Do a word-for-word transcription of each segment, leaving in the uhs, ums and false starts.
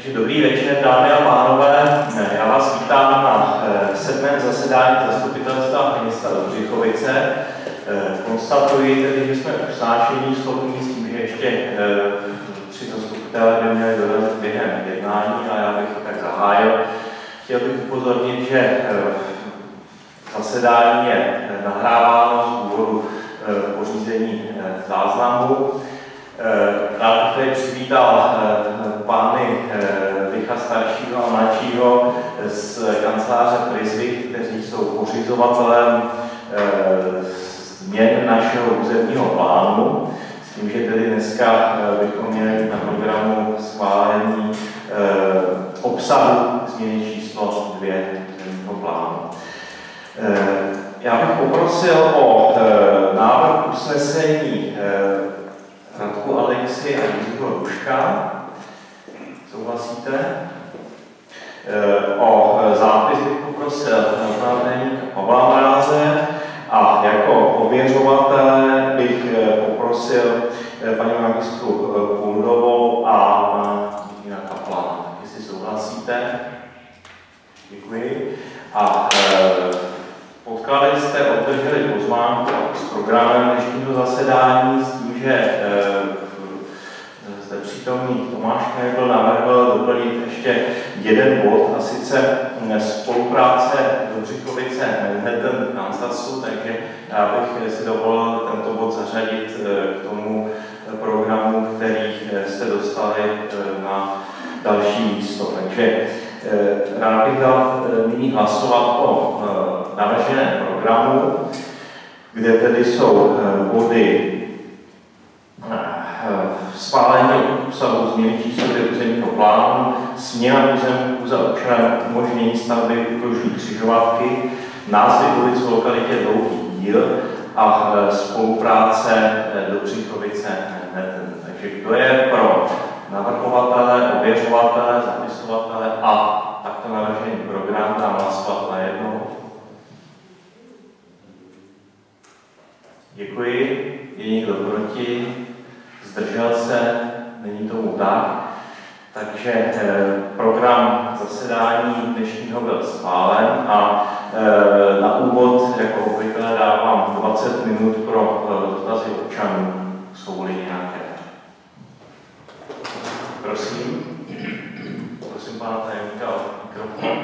Takže dobrý večer, dámy a pánové. Já vás vítám na sedmém zasedání zastupitelstva města Dobřichovice. Konstatuji tedy, že jsme usnášení schopní s tím, že ještě tři zastupitelé by měli dorazit během jednání a já bych to tak zahájil. Chtěl bych upozornit, že zasedání je nahráváno z důvodu pořízení záznamu. Rád bych tady přivítal pány Vicha staršího a mladšího z kanceláře Prizvik, kteří jsou pořizovatelem změn našeho územního plánu. S tím, že tedy dneska bychom měli na programu schválení obsahu změny číslo dvě územního plánu. Já bych poprosil o návrh usnesení Radku Alexi a Jiřího Ruška. Souhlasíte? O zápis bych poprosil náměstníka Pavla Mráze a jako ověřovatele bych poprosil paní magistru Kundovou a pana Jina Kaplana. Jestli souhlasíte? Děkuji. A podklady jste obdrželi pozvánku s programem dnešního zasedání s tím, že zde přítomný Tomáš Knebel navrhl doplnit ještě jeden bod, a sice spolupráce Dobřichovice Manhattan v Kansasu, takže já bych si dovolil tento bod zařadit k tomu programu, který jste dostali na další místo. Takže rád bych dal nyní hlasovat o navrženém programu, kde tedy jsou body schválení obsahu změny číslo dvě územního plánu, směna pozemků za účelem umožnění stavby okružní křižovatky, názvy ulic v lokalitě Dlouhý díl a spolupráce Dobřichovice Manhattan. Takže kdo je pro navrhovatele, ověřovatele, zapisovatele a takto navržený program tam hlasovat najednou? Děkuji. Je někdo proti? Zdržel se? Není tomu tak. Takže eh, program zasedání dnešního byl schválen a eh, na úvod, jako obvykle, dávám dvacet minut pro eh, dotazy občanů. Jsou-li nějaké? Prosím. Prosím pana tajemníka o mikrofon.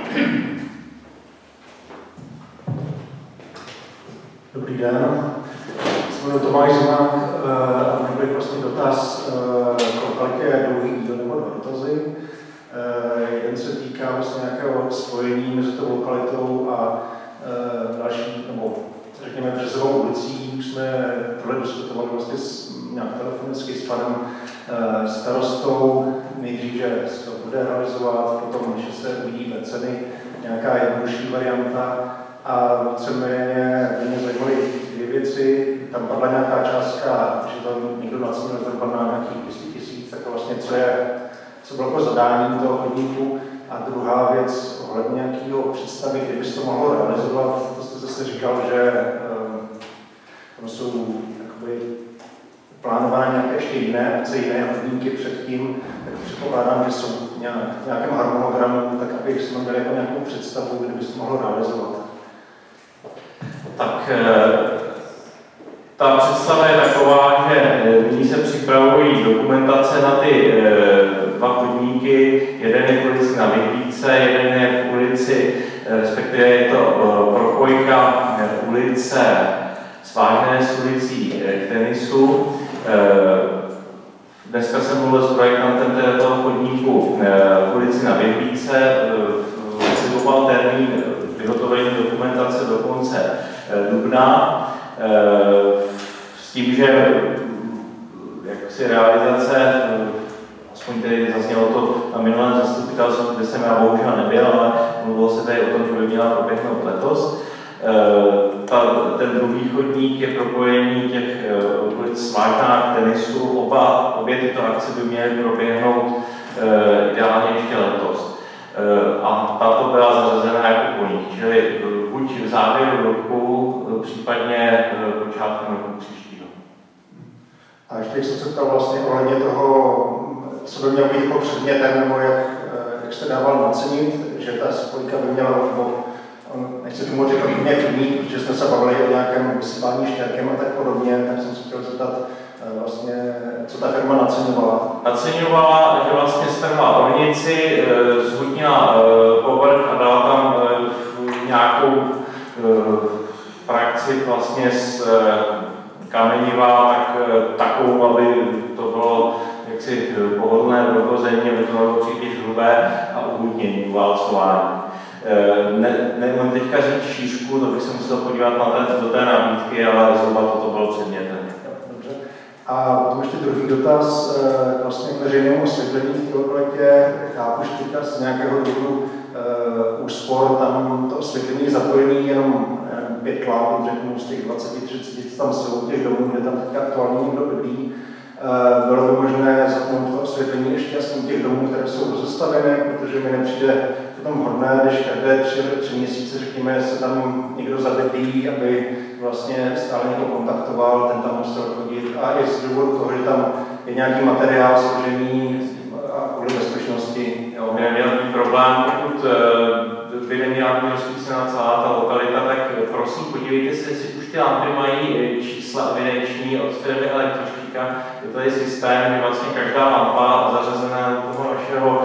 Dobrý den. Jsem Tomáš Zimák a měl bych vlastně dotaz k lokalitě Dlouhý díl nebo dva dotazy. Jeden se týká vlastně nějakého spojení mezi tou lokalitou a další, nebo řekněme Březovou ulicí. Už jsme tohle diskutovali vlastně s, nějak telefonicky s panem starostou. Nejdřív, že se to bude realizovat, potom, že se uvidí ve ceny nějaká jednodušší varianta. A víceméně mě zajímaly dvě věci. Tam padla nějaká částka, že tam někdo nacenil zhruba na nějakých dvě stě tisíc, tak vlastně co je, co bylo jako zadání toho podniku. A druhá věc ohledně nějakého představy, kdyby se to mohlo realizovat, to jste zase říkal, že tam jsou jakoby plánované nějaké ještě jiné akce, jiné podmínky předtím, tak předpokládám, že jsou nějak, v nějakém harmonogramu, tak aby jsme měli jako nějakou představu, kdyby se to mohlo realizovat. Tak ta představa je taková, že nyní se připravují dokumentace na ty dva podniky. Jeden je v ulici na Vyhlídce, jeden je v ulici, respektive je to propojka ulice svážené s ulicí k tenisu. Dneska jsem mluvil s projektantem toho podniku v ulici na Vyhlídce. Sliboval termín vyhotovení dokumentace do konce dubna, s tím, že jaksi realizace, aspoň tedy zaznělo to na minulém zastupitelstvu, kde jsem já bohužel nebyl, ale mluvilo se tady o tom, že by měla proběhnout letos. Ta, ten druhý chodník je propojení těch ulic Svážná k tenisu. Oba, obě tyto akce by měly proběhnout ideálně ještě letos. A tato byla zařazena jako po nich, čili buď v závěru roku, případně počátkem roku příštího. A ještě jsem se ptal vlastně ohledně toho, co by mělo být jako předmětem, nebo jak jak se dával nacenit, že ta spojka by měla, nebo nechci tomu říkat úplně první, protože jsme se bavili o nějakém vysypání štěrkem a tak podobně, tak jsem se chtěl zeptat, vlastně, co ta firma naceňovala. Naceňovala, že vlastně strhla ornici, zhutnila povrch a dala tam nějakou frakci vlastně z kameniva, tak takovou, aby to bylo jaksi pohodlné prochození, aby to bylo příliš hrubé a uhutnění, uválcování. Ne, nemůžu teďka říct šířku, to bych se musel podívat na ten, do té nabídky, ale zhruba toto bylo předmětem. Dobře. A potom ještě druhý dotaz, vlastně k veřejnému osvětlení v té lokalitě. Chápu, že teďka z nějakého důvodu uh, úspor tam to osvětlení je zapojené jenom pět lámpů, řeknu z těch dvacet třicet tam jsou těch domů, kde tam teďka aktuálně někdo bydlí. Uh, bylo by možné zapnout to osvětlení ještě aspoň těch domů, které jsou rozestavené, protože mi nepřijde potom hodné, když každé tři, tři měsíce, řekněme, se tam někdo zabydlí, aby vlastně stále někoho kontaktoval, ten tam musel chodit. A i z důvodu toho, že tam je nějaký materiál složený a kvůli bezpečnosti. Jo, by neměl být problém, pokud by neměla být rozpísaná celá ta lokalita, tak prosím podívejte se, jestli už ty lampy mají čísla evidenční od firmy Elektroštíka. Je tady systém, že vlastně každá lampa zařazená do toho našeho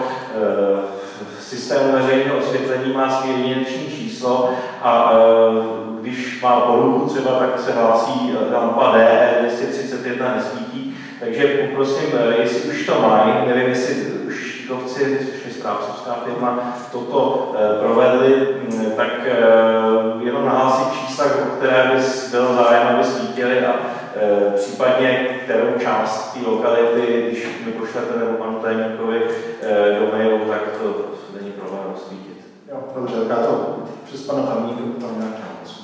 systému veřejného osvětlení má svý jedinečné číslo a e, když má poruchu třeba, tak se hlásí lampa D E dvě stě třicet jedna nesvítí. Takže poprosím, jestli už to mají, nevím, jestli už šikovci, což je správcovská firma, toto e, provedli, tak e, jenom nahlásit čísla, o které by bylo zájem, aby svítili a e, případně kterou část té lokality, když mi pošlete nebo panu tajemníkovi e, do mailu, tak to není problém rozsvítit. Jo, dobře, já to přes pana tamníku tam nějaká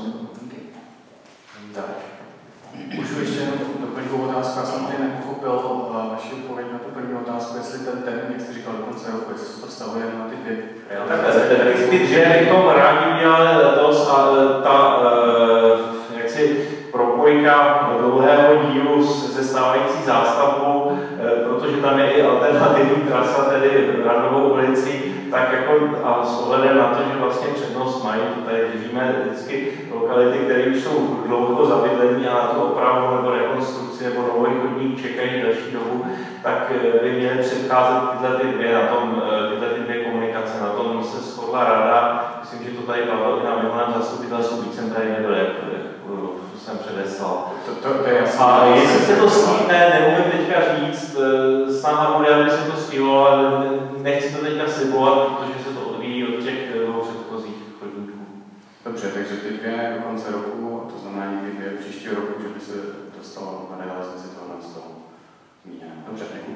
tak. Můžu ještě jenom doplňkovou otázku, já jsem tady nepochopil vaši odpověď na tu první otázku, jestli ten termín, jak jste říkal, do konce roku, jestli se to vztahuje na ty dvě. Tak ty dvě bychom rádi udělali letos a ta jaksi propojka dlouhého dílu se stávající zástavbou, protože tam je i alternativní trasa, tedy Randovou ulicí, tak jako a s ohledem na to, že vlastně přednost mají, tady držíme vždycky lokality, které už jsou dlouho zabydlení a na to opravu nebo rekonstrukci nebo nový chodník čekají další dobu, tak by měly předcházet tyhle ty dvě, na tom, tyhle ty dvě komunikace. Na tom se shodla rada, myslím, že to tady Pavel i na minulém zastupitelstvu, víc jsem tady nebyl, jak to jsem předeslal. To, to, to je jasný. A jestli se to stihne, neumím teďka říct, snaha bude, aby se to stihlo, ale nechci to teďka slibovat, protože se to odvíjí od těch dvou předchozích chodníků. Dobře, takže ty dvě do konce roku, to znamená někdy dvě příštího roku, že by se dostalo na realizaci tohle z toho zmíněné. Dobře, děkuji.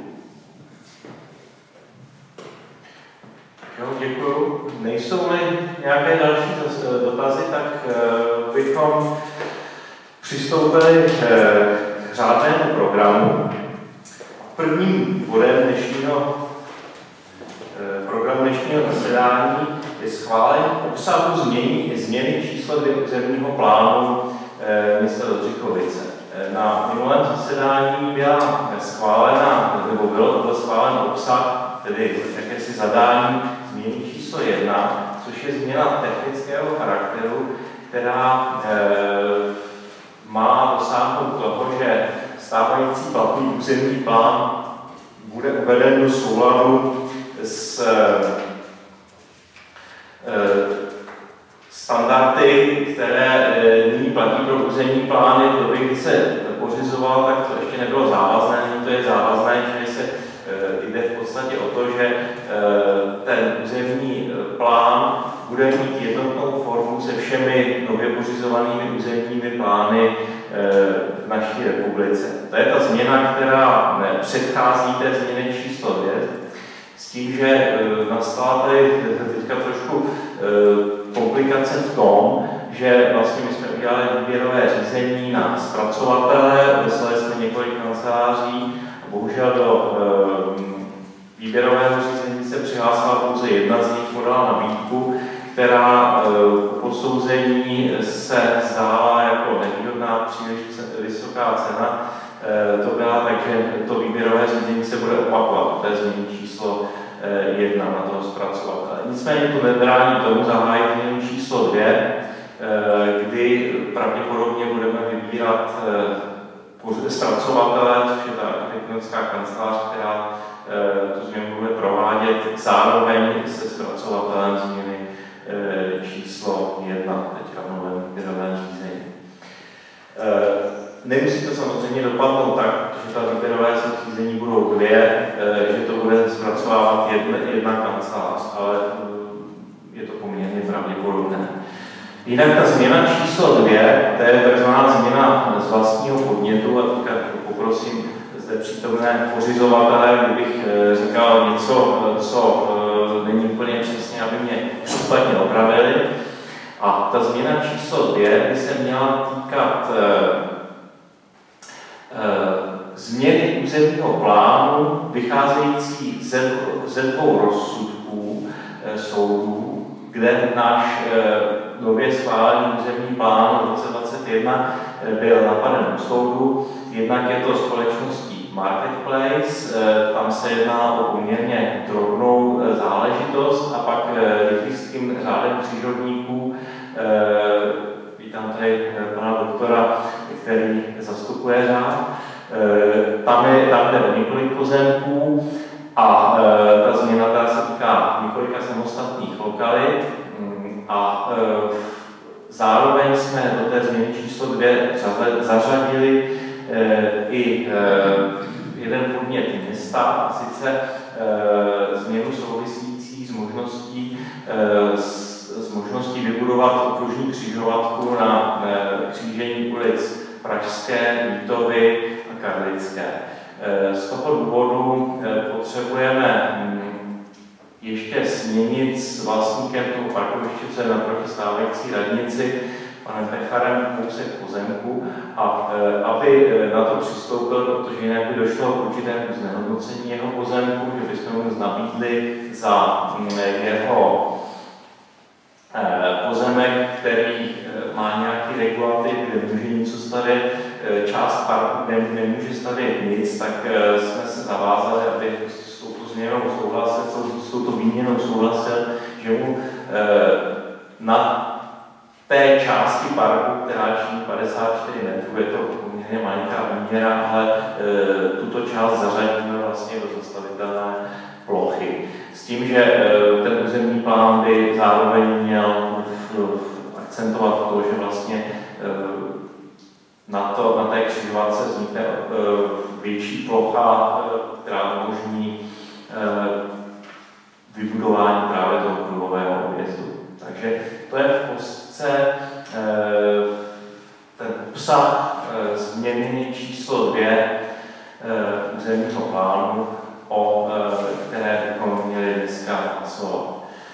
Jo, děkuju. Nejsou-li nějaké další dotazy, tak bychom přistoupili k řádnému programu. Prvním bodem dnešního programu dnešního zasedání je schválení obsahu změny, změny číslo dvě územního plánu města Jindřichovice. Na minulém zasedání byla schválena, nebo byl, byl schválen obsah, tedy jakési zadání změny číslo jedna, což je změna technického charakteru, která e, má dosáhnout toho, že stávající platný územní plán bude uveden do souladu s e, standardy, které e, nyní platí pro územní plány. V době, kdy se pořizoval, tak to ještě nebylo závazné, nyní to je závazné, že se e, jde v podstatě o to, že e, ten územní plán bude mít jednotnou formu se všemi nově pořizovanými územními plány v naší republice. To je ta změna, která předchází té změně číslo dvě, s tím, že nastala tady teďka trošku komplikace v tom, že vlastně my jsme udělali výběrové řízení na zpracovatele, vyslali jsme několik kanceláří a bohužel do výběrového řízení se přihlásila pouze jedna z nich, podala nabídku, která po posouzení se zdála jako nevýhodná, příliš vysoká cena. To byla tak, že to výběrové řízení se bude opakovat, to je změní číslo jedna, na toho zpracovatele. Nicméně to nebrání tomu zahájit změnu číslo dvě, kdy pravděpodobně budeme vybírat zpracovatele, což je ta architektonická kancelář, která tu změnu bude provádět zároveň se zpracovatelem změny číslo jedna, teďka v novém výběrovém řízení. Nemusí to samozřejmě dopadnout tak, že ta výběrové řízení budou dvě, že to bude zpracovávat jedna, jedna kancelář, ale je to poměrně pravděpodobné. Jinak ta změna číslo dvě, to je takzvaná změna z vlastního podnětu, a teďka poprosím zde přítomné pořizovatele, kdybych říkal něco, co není úplně přesně, aby mě případně opravili. A ta změna číslo dvě by se měla týkat změny územního plánu vycházející ze, ze dvou rozsudků soudů, kde náš nově schválený územní plán v roce dvacet jedna byl napaden u soudu. Jednak je to společností Marketplace, tam se jedná o poměrně drobnou záležitost, a pak rychlým řádem křižovníků, vítám tady pana doktora, který zastupuje řád, tam je, tam jde o několik pozemků a ta změna ta se týká několika samostatných lokalit a zároveň jsme do té změny číslo dvě zařadili i jeden podnět města, a sice změnu související s možností, s, s možností vybudovat okružní křižovatku na křížení ulic Pražské, Vítovy a Karlické. Z toho důvodu potřebujeme ještě směnit s vlastníkem toho parkoviště, co je naproti stávající radnici, panem Pecharem, kousek pozemku, a aby na to přistoupil, protože jinak by došlo k určitému znehodnocení jeho pozemku, že bychom mu nabídli za jeho pozemek, který má nějaký regulativ, kde může něco stavět, část parku nemůže stavět nic, tak jsme se zavázali, aby s touto změnou souhlasil, s touto výměnou souhlasil, že mu na té části parku, která činí padesát čtyři metrů, je to poměrně malinká výměra, ale e, tuto část zařadíme vlastně do zastavitelné plochy. S tím, že e, ten územní plán by zároveň měl v, v, akcentovat to, že vlastně e, na, to, na té křižovatce vznikne e, větší plocha, e, která umožní e, vybudování právě toho kruhového objezdu. Takže to je v kostce ten obsah změny číslo dvě územního plánu, o které bychom měli dneska hlasovat.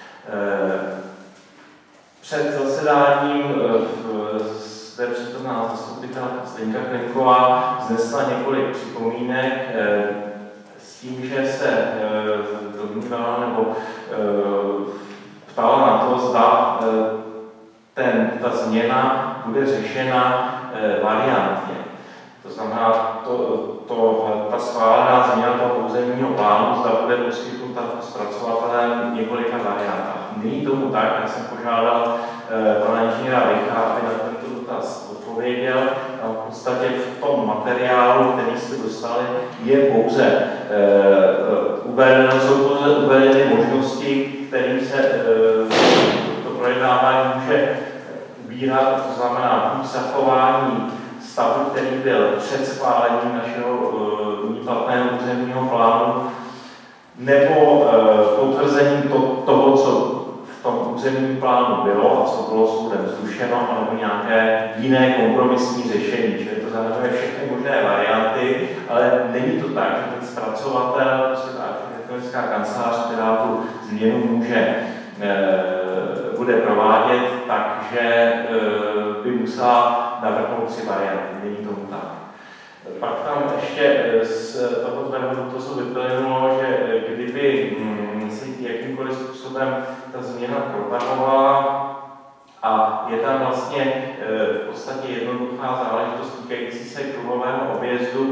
Před zasedáním zde přítomná zastupitelka Zdenka Klimková vznesla několik připomínek s tím, že se domnívala nebo ptala na to, zda ten, ta změna bude řešena variantně. To znamená, to, to, ta schválená změna toho územního plánu, zda bude poskytnuta zpracovatelem v několika variantách. Není tomu tak, já jsem požádal pana inženýra Vicha, aby na tento dotaz odpověděl. A v podstatě v tom materiálu, který jste dostali, je pouze uvedeno, jsou pouze uvedeny možnosti, kterým se to projednávání může ubírat, to znamená buď zachování stavu, který byl před schválením našeho platného územního plánu, nebo potvrzení to, toho, co v tom územním plánu bylo a co bylo soudem zrušeno, nebo nějaké jiné kompromisní řešení. Čili to zahrnuje všechny možné varianty, ale není to tak, že ten zpracovatel, prostě ta architektonická kancelář, která tu změnu může bude provádět, takže by musela navrhnout tři varianty. Není tomu tak. Pak tam ještě z toho tvého dotazu vyplynulo, že kdyby se jakýmkoliv způsobem ta změna protahovala a je tam vlastně v podstatě jednoduchá záležitost týkající se kruhového objezdu,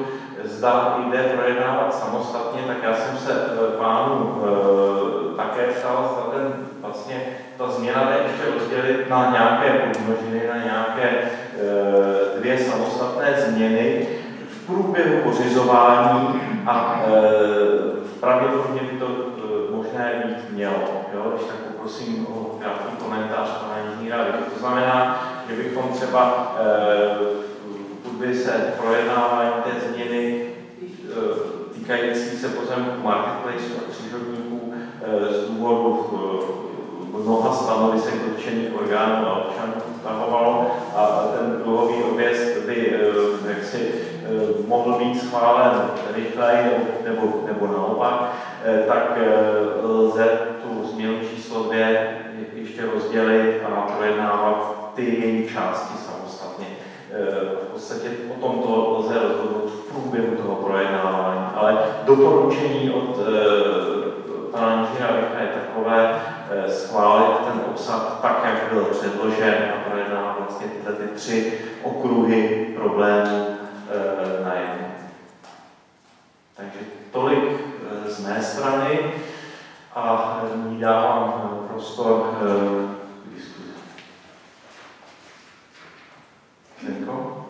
zda jde projednávat samostatně, tak já jsem se pánu také ptal, zda ten vlastně ta změna jde ještě rozdělit na nějaké podmnožiny, na nějaké dvě samostatné změny v průběhu pořizování a pravděpodobně by to možné být mělo. Jo? Když tak poprosím o krátký komentář pana inženýra. To znamená, že bychom třeba, pokud by se projednávaly té změny týkající se pozemku marketplace a křižovníků z důvodu mnoha stanovisek dotčených orgánů a občanů vztahovalo a ten dluhový objezd by jaksi mohl být schválen rychleji nebo, nebo naopak, tak lze tu změnu číslo dvě ještě rozdělit a projednávat ty její části samostatně. V podstatě o tomto lze rozhodnout v průběhu toho projednávání, ale doporučení od pana inženýra Vicha je takové schválit ten obsah tak, jak byl předložen a projednávat vlastně tyhle ty tři okruhy problémů na jedno. Takže tolik z mé strany a nyní dávám prostor k diskuzi. Zenko?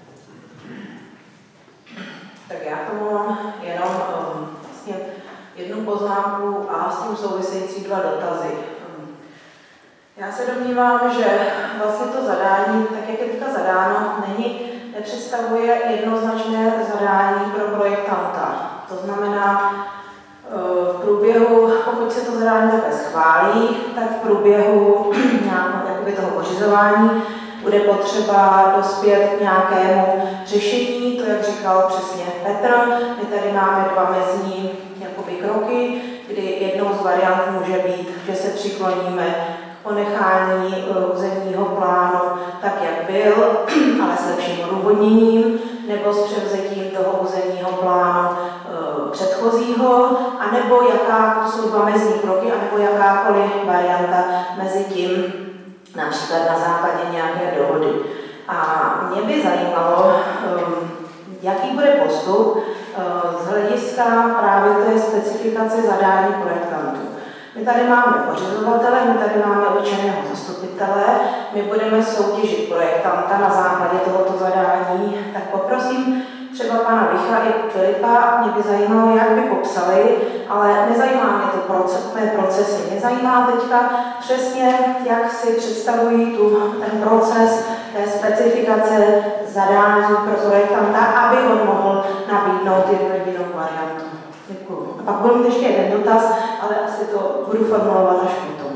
Tak já tomu mám jenom um, vlastně jednu poznámku a s tím související dva dotazy. Já se domnívám, že vlastně to zadání, tak jak je teďka zadáno, není, nepředstavuje jednoznačné zadání pro projektanta. To znamená, v průběhu, pokud se to zadání takhle schválí, tak v průběhu nějakého toho pořizování bude potřeba dospět k nějakému řešení, to jak říkal přesně Petr. My tady máme dva mezní jakoby kroky, kdy jednou z variant může být, že se přikloníme k ponechání územního plánu tak, jak byl, ale s lepším odůvodněním, nebo s převzetím toho územního plánu e, předchozího, anebo jaká, to jsou dva mezní kroky, anebo jakákoliv varianta mezi tím, například na základě nějaké dohody. A mě by zajímalo, jaký bude postup z hlediska právě té specifikace zadání projektantů. My tady máme pořizovatele, my tady máme určeného zastupitele, my budeme soutěžit projektanta na základě tohoto zadání, tak poprosím třeba pana Vicha i Filipa, mě by zajímalo, jak by popsali, ale nezajímá mě to proces, procesy. Mě zajímá teďka přesně, jak si představují tu, ten proces té specifikace zadání pro projektanta, aby on mohl nabídnout jedinou variantu. Děkuju. A pak budu mít ještě jeden dotaz, ale asi to budu formulovat až potom.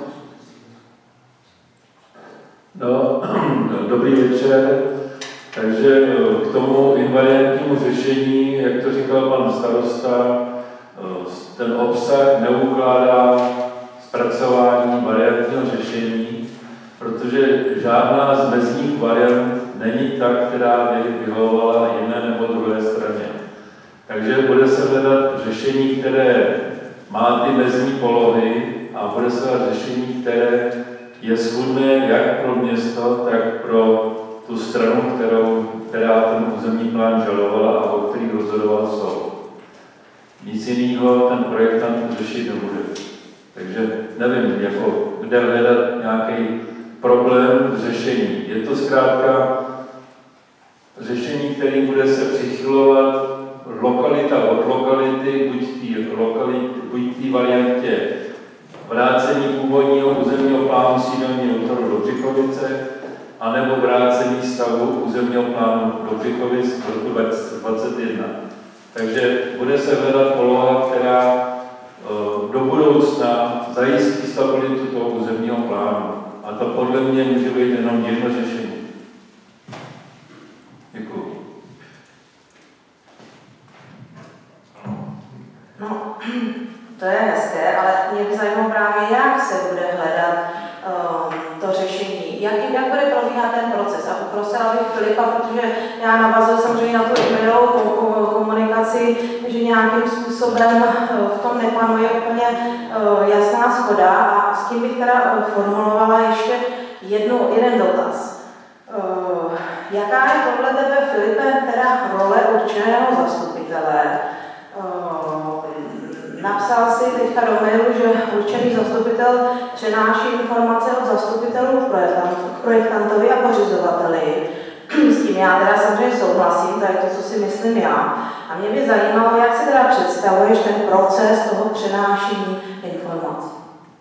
No, dobrý večer. Takže k tomu invariantnímu řešení, jak to říkal pan starosta, ten obsah neukládá zpracování variantního řešení, protože žádná z mezních variant není ta, která by vyhovovala jedné nebo druhé straně. Takže bude se hledat řešení, které má ty mezní polohy a bude se hledat řešení, které je shodné jak pro město, tak pro tu stranu, kterou, která ten územní plán žalovala a o kterých rozhodoval soud. Nic jiného ten projektant řešit nebude. Takže nevím, jako, kde hledat nějaký problém v řešení. Je to zkrátka řešení, který bude se přichylovat lokalita od lokality, buď té lokality, buď té variantě vrácení původního územního plánu sídelního útvaru do Břichovice, anebo vrácení stavu územního plánu do Břichovic v roku dva tisíce dvacet jedna. Takže bude se hledat poloha, která do budoucna zajistí stabilitu toho územního plánu. A to podle mě může být jenom jedno řešení. Děkuji. No, to je hezké, ale mě by zajímalo právě, jak se bude hledat um, to řešení, jak, jak bude probíhat ten proces. A poprosila bych Filipa, protože já navazuji samozřejmě na tu e-mailovou komunikaci, že nějakým způsobem v tom nepanuje úplně uh, jasná shoda a s tím bych teda formulovala ještě jednu, jeden dotaz. Uh, jaká je podle tebe, Filipe, teda role určeného zastupitele? Uh, napsal si teďka do mailu, že určený zastupitel přenáší informace od zastupitelů k projektantovi a pořizovateli. S tím já teda samozřejmě souhlasím, to je to, co si myslím já. A mě by zajímalo, jak si teda představuješ ten proces toho přenášení informací.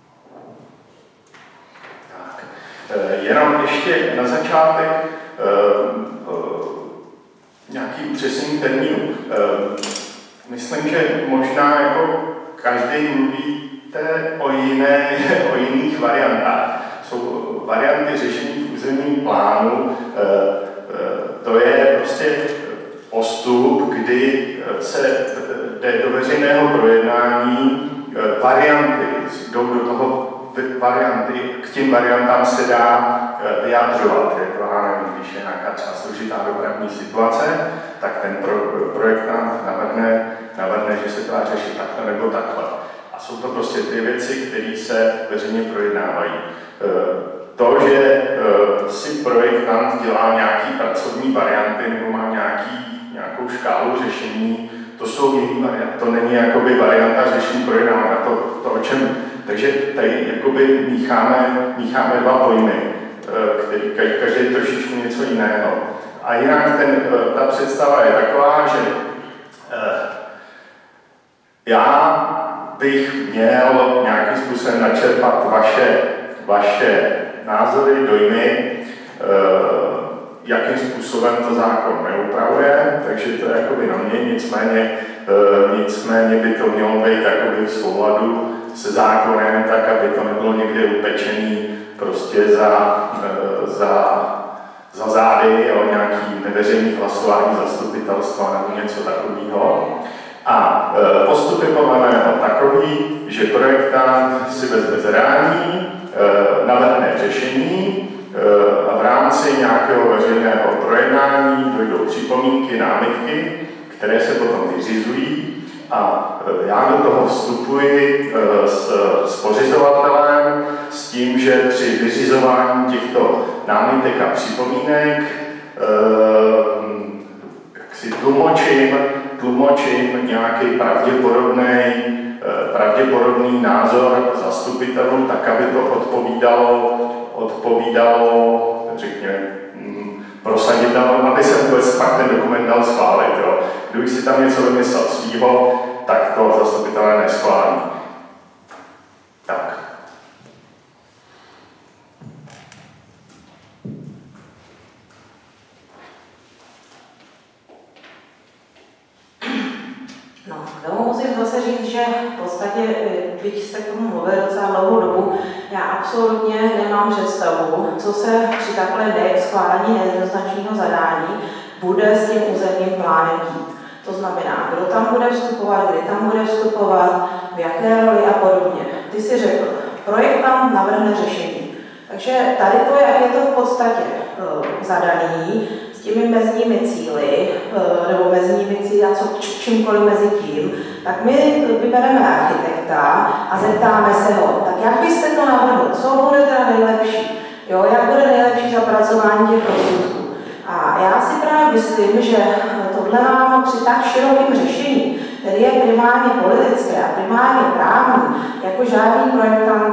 Tak, jenom ještě na začátek uh, uh, nějaký upřesnění termínu. Uh, myslím, že možná jako každý mluvíte o, jiné, o jiných variantách. Jsou varianty řešení v územním plánu, uh, to je prostě postup, kdy se jde do veřejného projednání varianty, jdou do toho varianty, k těm variantám se dá vyjadřovat. Je to, já nevím, když je nějaká třeba složitá dopravní situace, tak ten pro, projektant navrhne, navrhne, že se to dá řešit takhle nebo takhle. A jsou to prostě ty věci, které se veřejně projednávají. To, že uh, si projektant dělá nějaký pracovní varianty nebo má nějaký, nějakou škálu řešení, to jsou jiný varianty, to není jakoby varianta řešení projednávání, to, to o čem. Takže tady jakoby mícháme, mícháme dva pojmy, uh, který každý trošičku něco jiného. A jinak ten, uh, ta představa je taková, že uh, já bych měl nějakým způsobem načerpat vaše, vaše názory, dojmy, jakým způsobem to zákon neupravuje, takže to je jakoby na mě, nicméně, nicméně by to mělo být jakoby v souladu se zákonem, tak aby to nebylo někde upečený prostě za, za, za zády o nějaký neveřejný hlasování zastupitelstva nebo něco takového. A postup je podle mého takový, že projektant si vezme zadání, navrhne řešení a v rámci nějakého veřejného projednání dojdou připomínky, námitky, které se potom vyřizují a já do toho vstupuji s, s pořizovatelem s tím, že při vyřizování těchto námitek a připomínek jak si tlumočím, tlumočím nějaký pravděpodobný pravděpodobný názor zastupitelů, tak aby to odpovídalo, odpovídalo řekněme, prosaditelům, aby se vůbec pak ten dokument dal schválit. Jo. Kdybych si tam něco vymyslel svýho, tak to zastupitelé neschválí. Tak. No, k tomu musím zase říct, že v podstatě, byť jste k tomu mluvil docela dlouhou dobu, já absolutně nemám představu, co se při takhle schválení nejednoznačného zadání bude s tím územním plánem dít. To znamená, kdo tam bude vstupovat, kdy tam bude vstupovat, v jaké roli a podobně. Ty jsi řekl, projektant navrhne řešení. Takže tady to, jak je to v podstatě uh, zadaný, s těmi mezními cíli, nebo mezními cíli a co, čímkoliv mezi tím, tak my vybereme architekta a zeptáme se ho, tak jak byste to navrhl, co bude teda nejlepší, jo, jak bude nejlepší zapracování těch rozsudků. A já si právě myslím, že tohle nám při tak širokém řešení, který je primárně politické a primárně právní, jako žádný projektant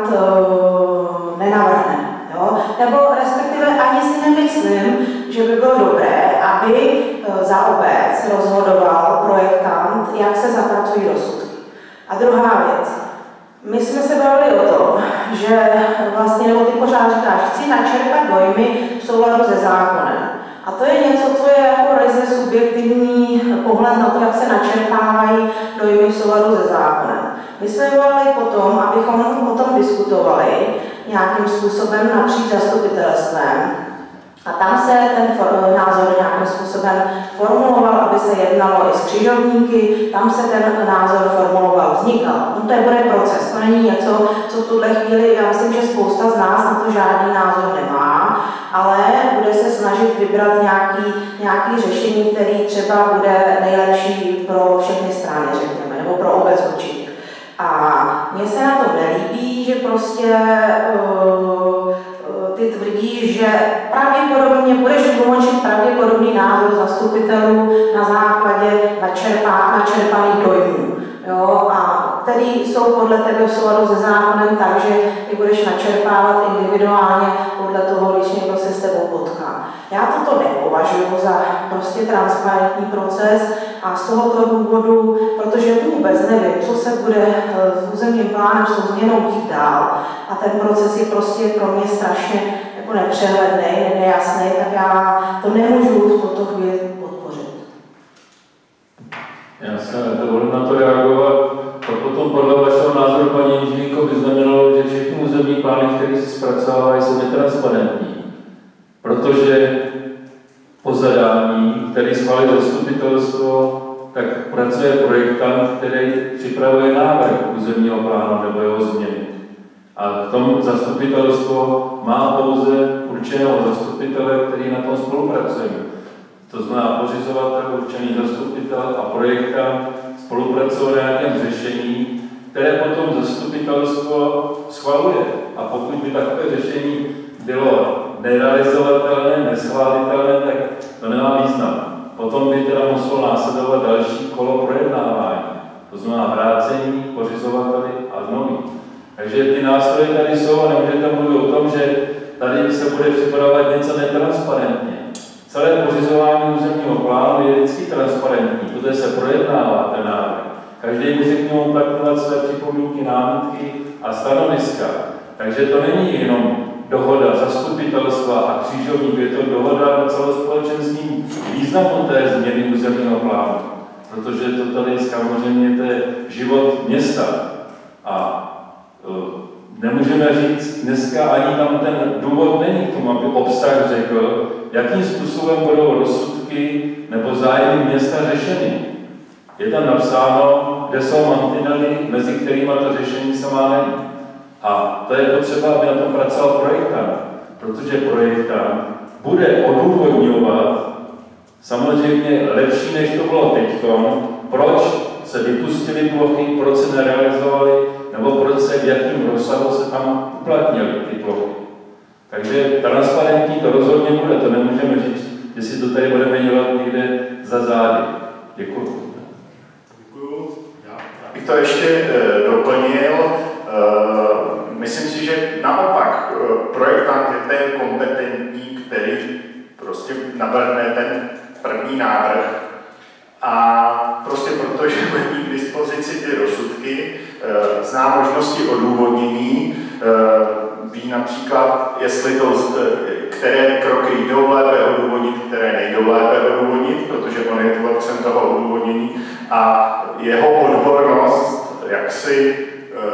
uh, nenavrhne. Jo? Nebo respektive ani si nemyslím, že by bylo dobré, aby za obec rozhodoval projektant, jak se zapracují rozsudky. A druhá věc. My jsme se bavili o tom, že vlastně, nebo ty pořád říkáš, chci načerpat dojmy v souladu se zákonem. A to je něco, co je jako ryze subjektivní pohled na to, jak se načerpávají dojmy v souladu se zákonem. My jsme volali potom, abychom o tom diskutovali nějakým způsobem napříč zastupitelstvem. A tam se ten názor nějakým způsobem formuloval, aby se jednalo i s křižovníky, tam se ten názor formuloval, vznikal. No to je bude proces, to není něco, co v tuhle chvíli, já myslím, že spousta z nás na to žádný názor nemá, ale bude se snažit vybrat nějaký, nějaký řešení, který třeba bude nejlepší pro všechny strany, řekněme, nebo pro obec určitě. A mně se na to nelíbí, že prostě uh, ty ty tvrdí, že pravděpodobně budeš tlumočit pravděpodobný názor zastupitelů na základě načerpá, načerpaných dojmů. Jo, a který jsou podle tebe v souladu se zákonem tak, že ty budeš načerpávat individuálně podle toho, když někdo se s tebou potká. Já toto nepovažuji za prostě transparentní proces a z tohoto důvodu, protože vůbec nevím, co se bude s územním plánem, s tou změnou dít dál a ten proces je prostě pro mě strašně jako nepřehledný, nejasný, tak já to nemůžu v tuto chvíli podpořit. Já se dovolím na to reagovat. To potom podle vašeho názoru, paní inženýrko, by znamenalo, že všechny územní plány, které se zpracovávají, jsou netransparentní. Protože po zadání, který schválí zastupitelstvo, tak pracuje projektant, který připravuje návrh územního plánu nebo jeho změny. A v tom zastupitelstvo má pouze určeného zastupitele, který na tom spolupracuje. To znamená pořizovatel, určený zastupitel a projektant spolupracují na nějakém řešení, které potom zastupitelstvo schvaluje. A pokud by takové řešení bylo nerealizovatelné, neschválitelné, tak to nemá význam. Potom by teda muselo následovat další kolo projednávání. To znamená vrácení, pořizovateli a znovu. Takže ty nástroje tady jsou a nemůžete mluvit o tom, že tady se bude připravovat něco netransparentně. Celé pořizování územního plánu je vždycky transparentní, protože se projednává ten návrh. Každý může k němu uplatňovat své připomínky, námitky a stanoviska. Takže to není jenom dohoda zastupitelstva a křižovník, je to dohoda na celospolečenským významu té změny územního plánu. Protože to tady samozřejmě to je život města. A nemůžeme říct, dneska ani tam ten důvod není k tomu, aby obsah řekl, jakým způsobem budou rozsudky nebo zájmy města řešeny. Je tam napsáno, kde jsou mantinely, mezi kterými to řešení se má najít. A to je potřeba, aby na tom pracoval projektant, protože projektant bude odůvodňovat samozřejmě lepší, než to bylo teď, proč se vypustily plochy, proč se nerealizovaly, nebo proč se v jakým rozsahu se tam uplatnily ty plochy. Takže transparentní to rozhodně bude, to nemůžeme říct, jestli to tady budeme dělat někde za zády. Děkuji. Děkuji. Já bych to ještě e, doplnil. E, myslím si, že naopak projektant je ten kompetentní, který prostě navrhne ten první návrh. A prostě protože bude mít k dispozici ty rozsudky, e, zná možnosti odůvodnění, e, ví například, jestli to, které kroky jdou lépe odůvodnit, které nejdou lépe odůvodnit, protože on je tvorcem toho odůvodnění a jeho odbornost jaksi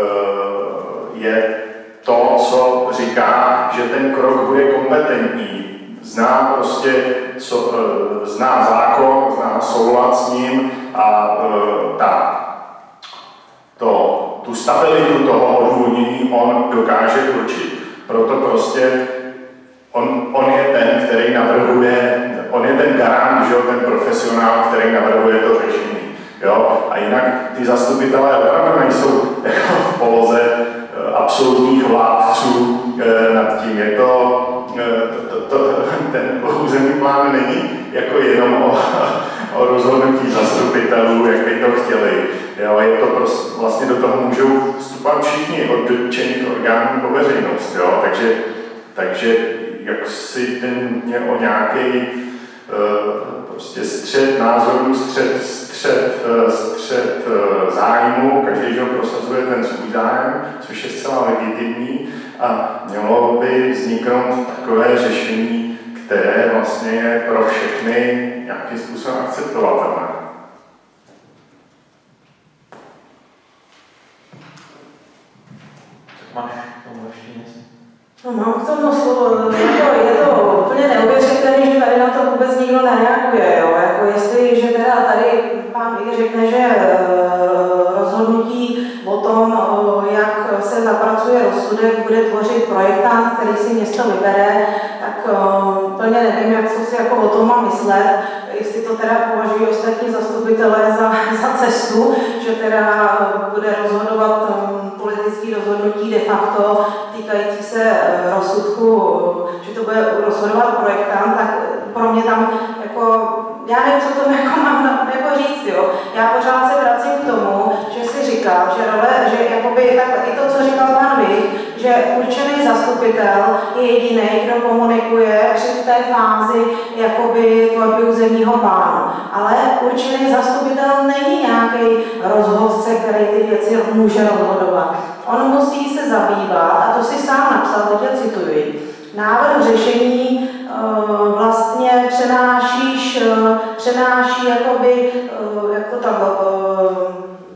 je to, co říká, že ten krok bude kompetentní. Zná prostě, co, zná zákon, zná soulad s ním a ta, to, tu stabilitu toho odůvodnění on dokáže určit. Proto prostě on, on je ten, který navrhuje, on je ten garant, že, ten profesionál, který navrhuje to řešení. Jo? A jinak ty zastupitelé opravdu nejsou jako v poloze absolutních vládců nad tím. Je to, to, to, to, ten územní plán není jako jenom o, o rozhodnutí zastupitelů, jak by to chtěli. Jo, je to prostě, vlastně do toho můžou vstupovat všichni od dotčených orgánů po veřejnost. Jo? Takže, takže jak si ten mě o nějaký uh, prostě střet názorů, střet, střet, uh, střet uh, zájmu, každý ho prosazuje ten svůj zájem, což je zcela legitimní a mělo by vzniknout takové řešení, které vlastně je pro všechny nějakým způsobem akceptovatelné. Máš k tomu ještě něco? No, mám k tomu slovo, je to, je to úplně neuvěřitelné, že tady na to vůbec nikdo nereaguje, jo? Jako jestli, že teda tady pán Vík řekne, že rozhodnutí o tom, jak se zapracuje rozsudek, bude tvořit projektant, který si město vybere, tak úplně nevím, jak co si jako o tom mám myslet. jestli to teda považují ostatní zastupitelé za, za cestu, že teda bude rozhodovat um, politický rozhodnutí de facto týkající se uh, rozsudku, že to bude rozhodovat projektant, tak pro mě tam jako, já nevím, co tomu jako mám jako říct, jo. Já pořád se vracím k tomu, že si říkal, že role, že jakoby, tak i to, co říkal pan Vích, že určený zastupitel je jediný, kdo komunikuje před té fázi jakoby tvorby územního plánu. Ale určený zastupitel není nějaký rozhodce, který ty věci může rozhodovat. On musí se zabývat, a to si sám napsal, to tě cituji, návrh řešení uh, vlastně přenášíš, uh, přenáší jakoby, uh, jak to tam uh,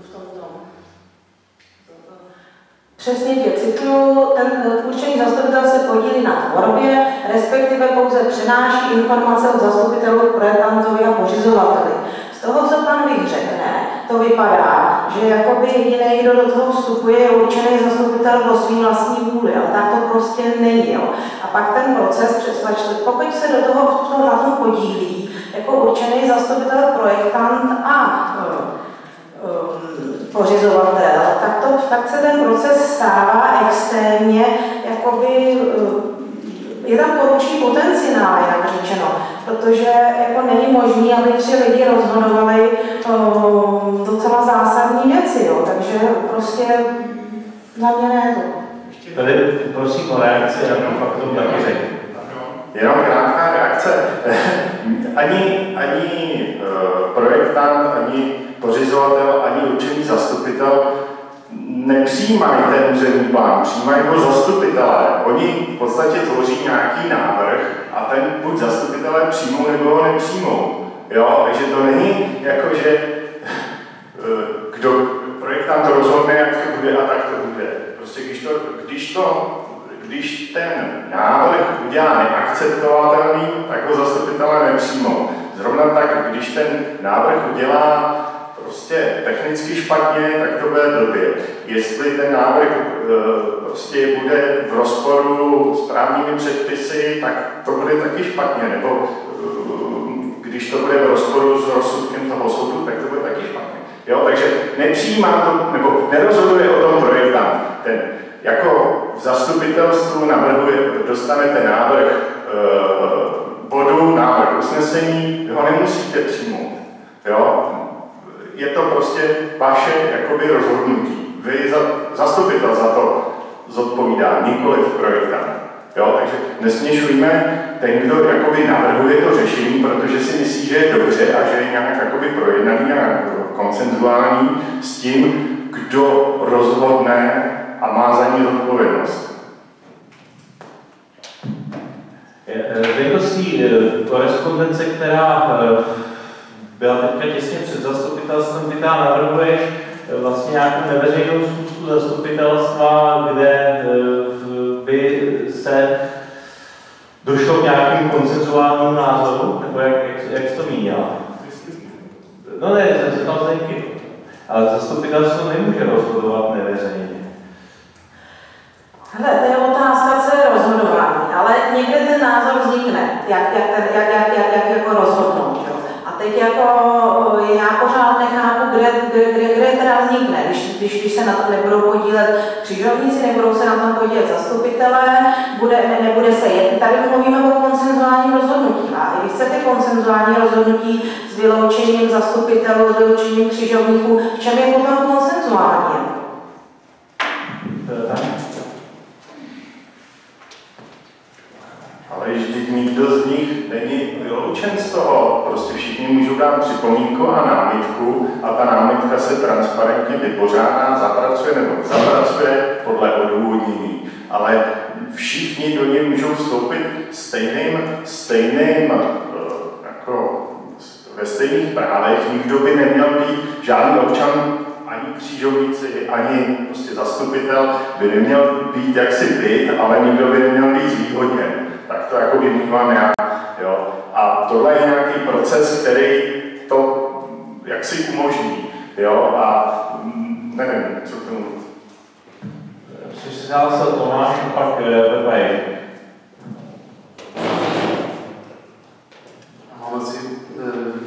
přesně tě cituju, ten určený zastupitel se podílí na tvorbě, respektive pouze přenáší informace od zastupitelů k projektantovi a pořizovateli. Z toho, co pan Vích řekne, to vypadá, že jakoby jediný, kdo do toho vstupuje, je určený zastupitel pro svý vlastní vůli, ale tak to prostě není. Jo. A pak ten proces přesvačte, pokud se do toho, toho na tom podílí, jako určený zastupitel, projektant a um, pořizovatel, tak, to, tak se ten proces stává extrémně, jakoby, je tam korupční potenciál, jak řečeno, protože jako není možné, aby tři lidi rozhodovali um, docela zásadní věci, jo, takže prostě za mě ne to. Tady prosím o reakci, já bych pak tomu taky řekl. Jenom krátká reakce. Ani, ani uh, projektant, ani pořizovatel, ani určený zastupitel nepřijímají ten územní plán, přijímají ho zastupitelé. Oni v podstatě tvoří nějaký návrh a ten buď zastupitelé přijmou, nebo ho nepřijmou. Jo? Takže to není jako, že kdo projektant rozhodne, jak to bude a tak to bude. Prostě když to, když to když ten návrh udělá neakceptovatelný, tak ho zastupitelé nepřijmou. Zrovna tak, když ten návrh udělá prostě technicky špatně, tak to bude blbě. Jestli ten návrh e, prostě bude v rozporu s právními předpisy, tak to bude taky špatně. Nebo e, když to bude v rozporu s rozsudkem toho soudu, tak to bude taky špatně. Jo? Takže nepřijímá to, nebo nerozhoduje o tom projektant. Ten jako v zastupitelstvu navrhuje, dostanete návrh e, bodu, návrh usnesení, ho nemusíte přijmout. Jo? Je to prostě vaše jakoby rozhodnutí. Vy za, zastupitel za to zodpovídá, nikoliv projektant. Jo? Takže nesměšujme ten, kdo jakoby navrhuje to řešení, protože si myslí, že je dobře a že je nějak jakoby projednaný a konsenzuální s tím, kdo rozhodne a má za ní odpovědnost. Řekl si korespondence, která byla teďka těsně před zastupitelstvem, kdy tam navrhuje vlastně nějakou neveřejnou schůzku zastupitelstva, kde by se došlo k nějakým konsenzuálním názoru, nebo jak, jak, jak jsi to mínila? No ne, se tam zajím. Ale zastupitelstvo nemůže rozhodovat neveřejně. Hele, to je otázka, co je rozhodování, ale někde ten názor vznikne, jak, jak, ten, jak, jak, jak, jak jako rozhodnout. Jo? A teď jako já pořád nechápu, kde, kde, kde, kde teda vznikne, když, když, když se na to nebudou podílet křižovníci, nebudou se na tom podílet zastupitelé, bude, ne, nebude se jet. Tady mluvíme o konsenzuálním rozhodnutí. A když chcete konsenzuální rozhodnutí s vyloučením zastupitelů, s vyloučením křižovníků, v čem je potom konsenzuální? Ale vždyť nikdo z nich není vyloučen z toho. Prostě všichni můžou dát připomínku a námitku a ta námitka se transparentně vypořádá, zapracuje nebo zapracuje podle odůvodnění. Ale všichni do něj můžou vstoupit stejným, stejným jako ve stejných právech. Nikdo by neměl být žádný občan, ani křižovníci, ani prostě zastupitel by neměl být jaksi byt, ale nikdo by neměl být zvýhodněn. Tak to jako vnímám já. Jo. A tohle je nějaký proces, který to jaksi umožní. Jo. A nevím, co k tomu. Což se hlásil Tomáš a pak Bebej. Mám si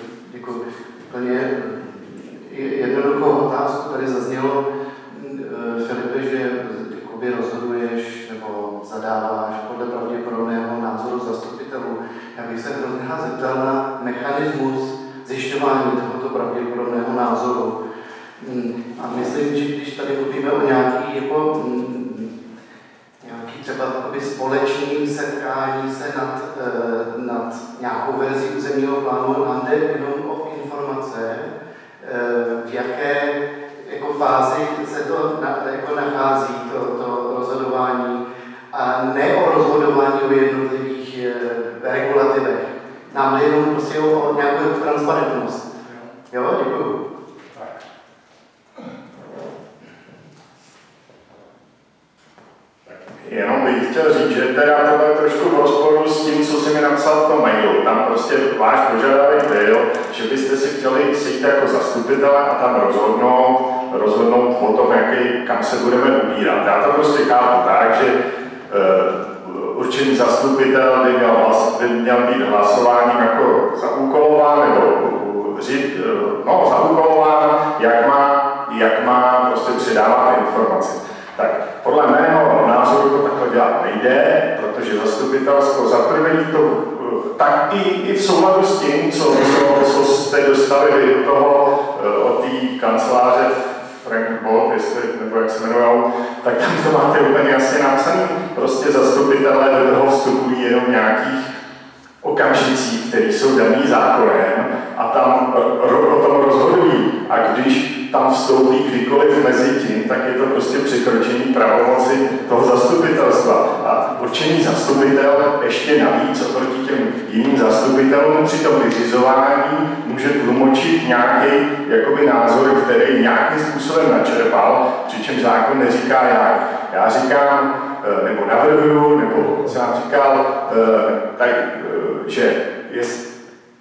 rozhoduješ nebo zadáváš podle pravděpodobného názoru zastupitelů. Já bych se hrozně zeptal na mechanismus zjišťování tohoto pravděpodobného názoru. A myslím, že když tady mluvíme o nějaký, jako, nějaký třeba společný setkání se nad, nad nějakou verzí územního plánu, nám jde jenom o informace, v jaké jako fázi se to jako nachází, to, to rozhodování, a ne o rozhodování o jednotlivých regulativech. Nám jde jenom prostě o nějakou transparentnost. Jo, děkuju. Jenom bych chtěl říct, že teda to je trošku v rozporu s tím, co jsi mi napsal v tom mailu. Tam prostě váš požadavek byl, že byste si chtěli sejít jako zastupitele a tam rozhodnout, rozhodnout o tom, jaký, kam se budeme ubírat. Já to prostě chápu tak, že uh, určený zastupitel by měl, hlas, by měl být hlasováním jako zaúkolován, nebo říct, uh, no, zaúkolován, jak má, jak má prostě předávat informace. Tak podle mého názoru to takhle dělat nejde, protože zastupitelstvo za prvé to, tak i, i v souladu s tím, co, co, co jste dostali do toho, od té kanceláře Frank Bolt, jestli, nebo jak se jmenujou, tak tam to máte úplně jasně napsané. Prostě zastupitelé do toho vstupují jenom nějakých okamžicích, které jsou daný zákonem a tam o tom rozhodují. A když tam vstoupí kdykoliv mezi tím, tak je to prostě překročení pravomoci toho zastupitelstva. A určený zastupitel ještě navíc oproti těm jiným zastupitelům při tom vyřizování může tlumočit nějaký jakoby názor, který nějakým způsobem načerpal, přičemž zákon neříká jak. Já říkám, nebo navrhuju, nebo jsem říkal, tak, že jest,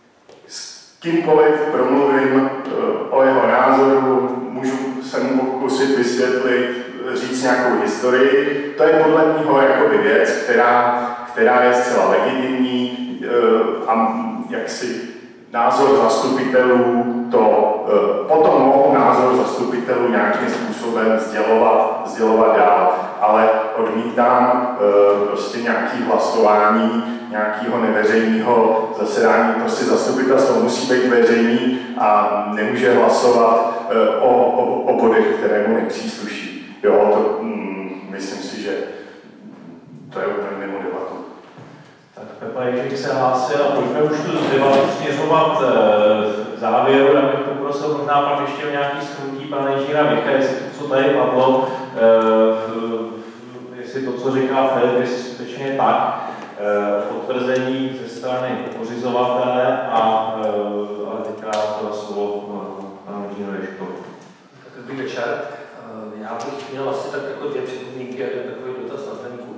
s kýmkoliv promluvím o jeho názoru, můžu se mu pokusit vysvětlit, říct nějakou historii. To je podle mého jakoby věc, která, která je zcela legitimní a jaksi názor zastupitelů to, potom mohou názor zastupitelů nějakým způsobem sdělovat, sdělovat dál, ale odmítám prostě nějaké hlasování, nějakého neveřejného zasedání. Prostě zastupitelstvo musí být veřejný a nemůže hlasovat o, o, o bodech, které mu nepřísluší. Jo, to mm, myslím si, že to je úplně mimo debatu. Tak Pepa Ježík se hlásil a pojďme už tu debatu směřovat k závěru. Já bych poprosil možná pak ještě o nějaký shrnutí pana inženýra Micha, jestli to, co tady padlo, jestli to, co říká Filip, jestli skutečně je tak, potvrzení ze strany pořizovatele a ale teďka to slovo panu inženýru Ježkovi. Dobrý večer. Já bych měl asi tak jako dvě připomínky a takový dotaz na zvenku.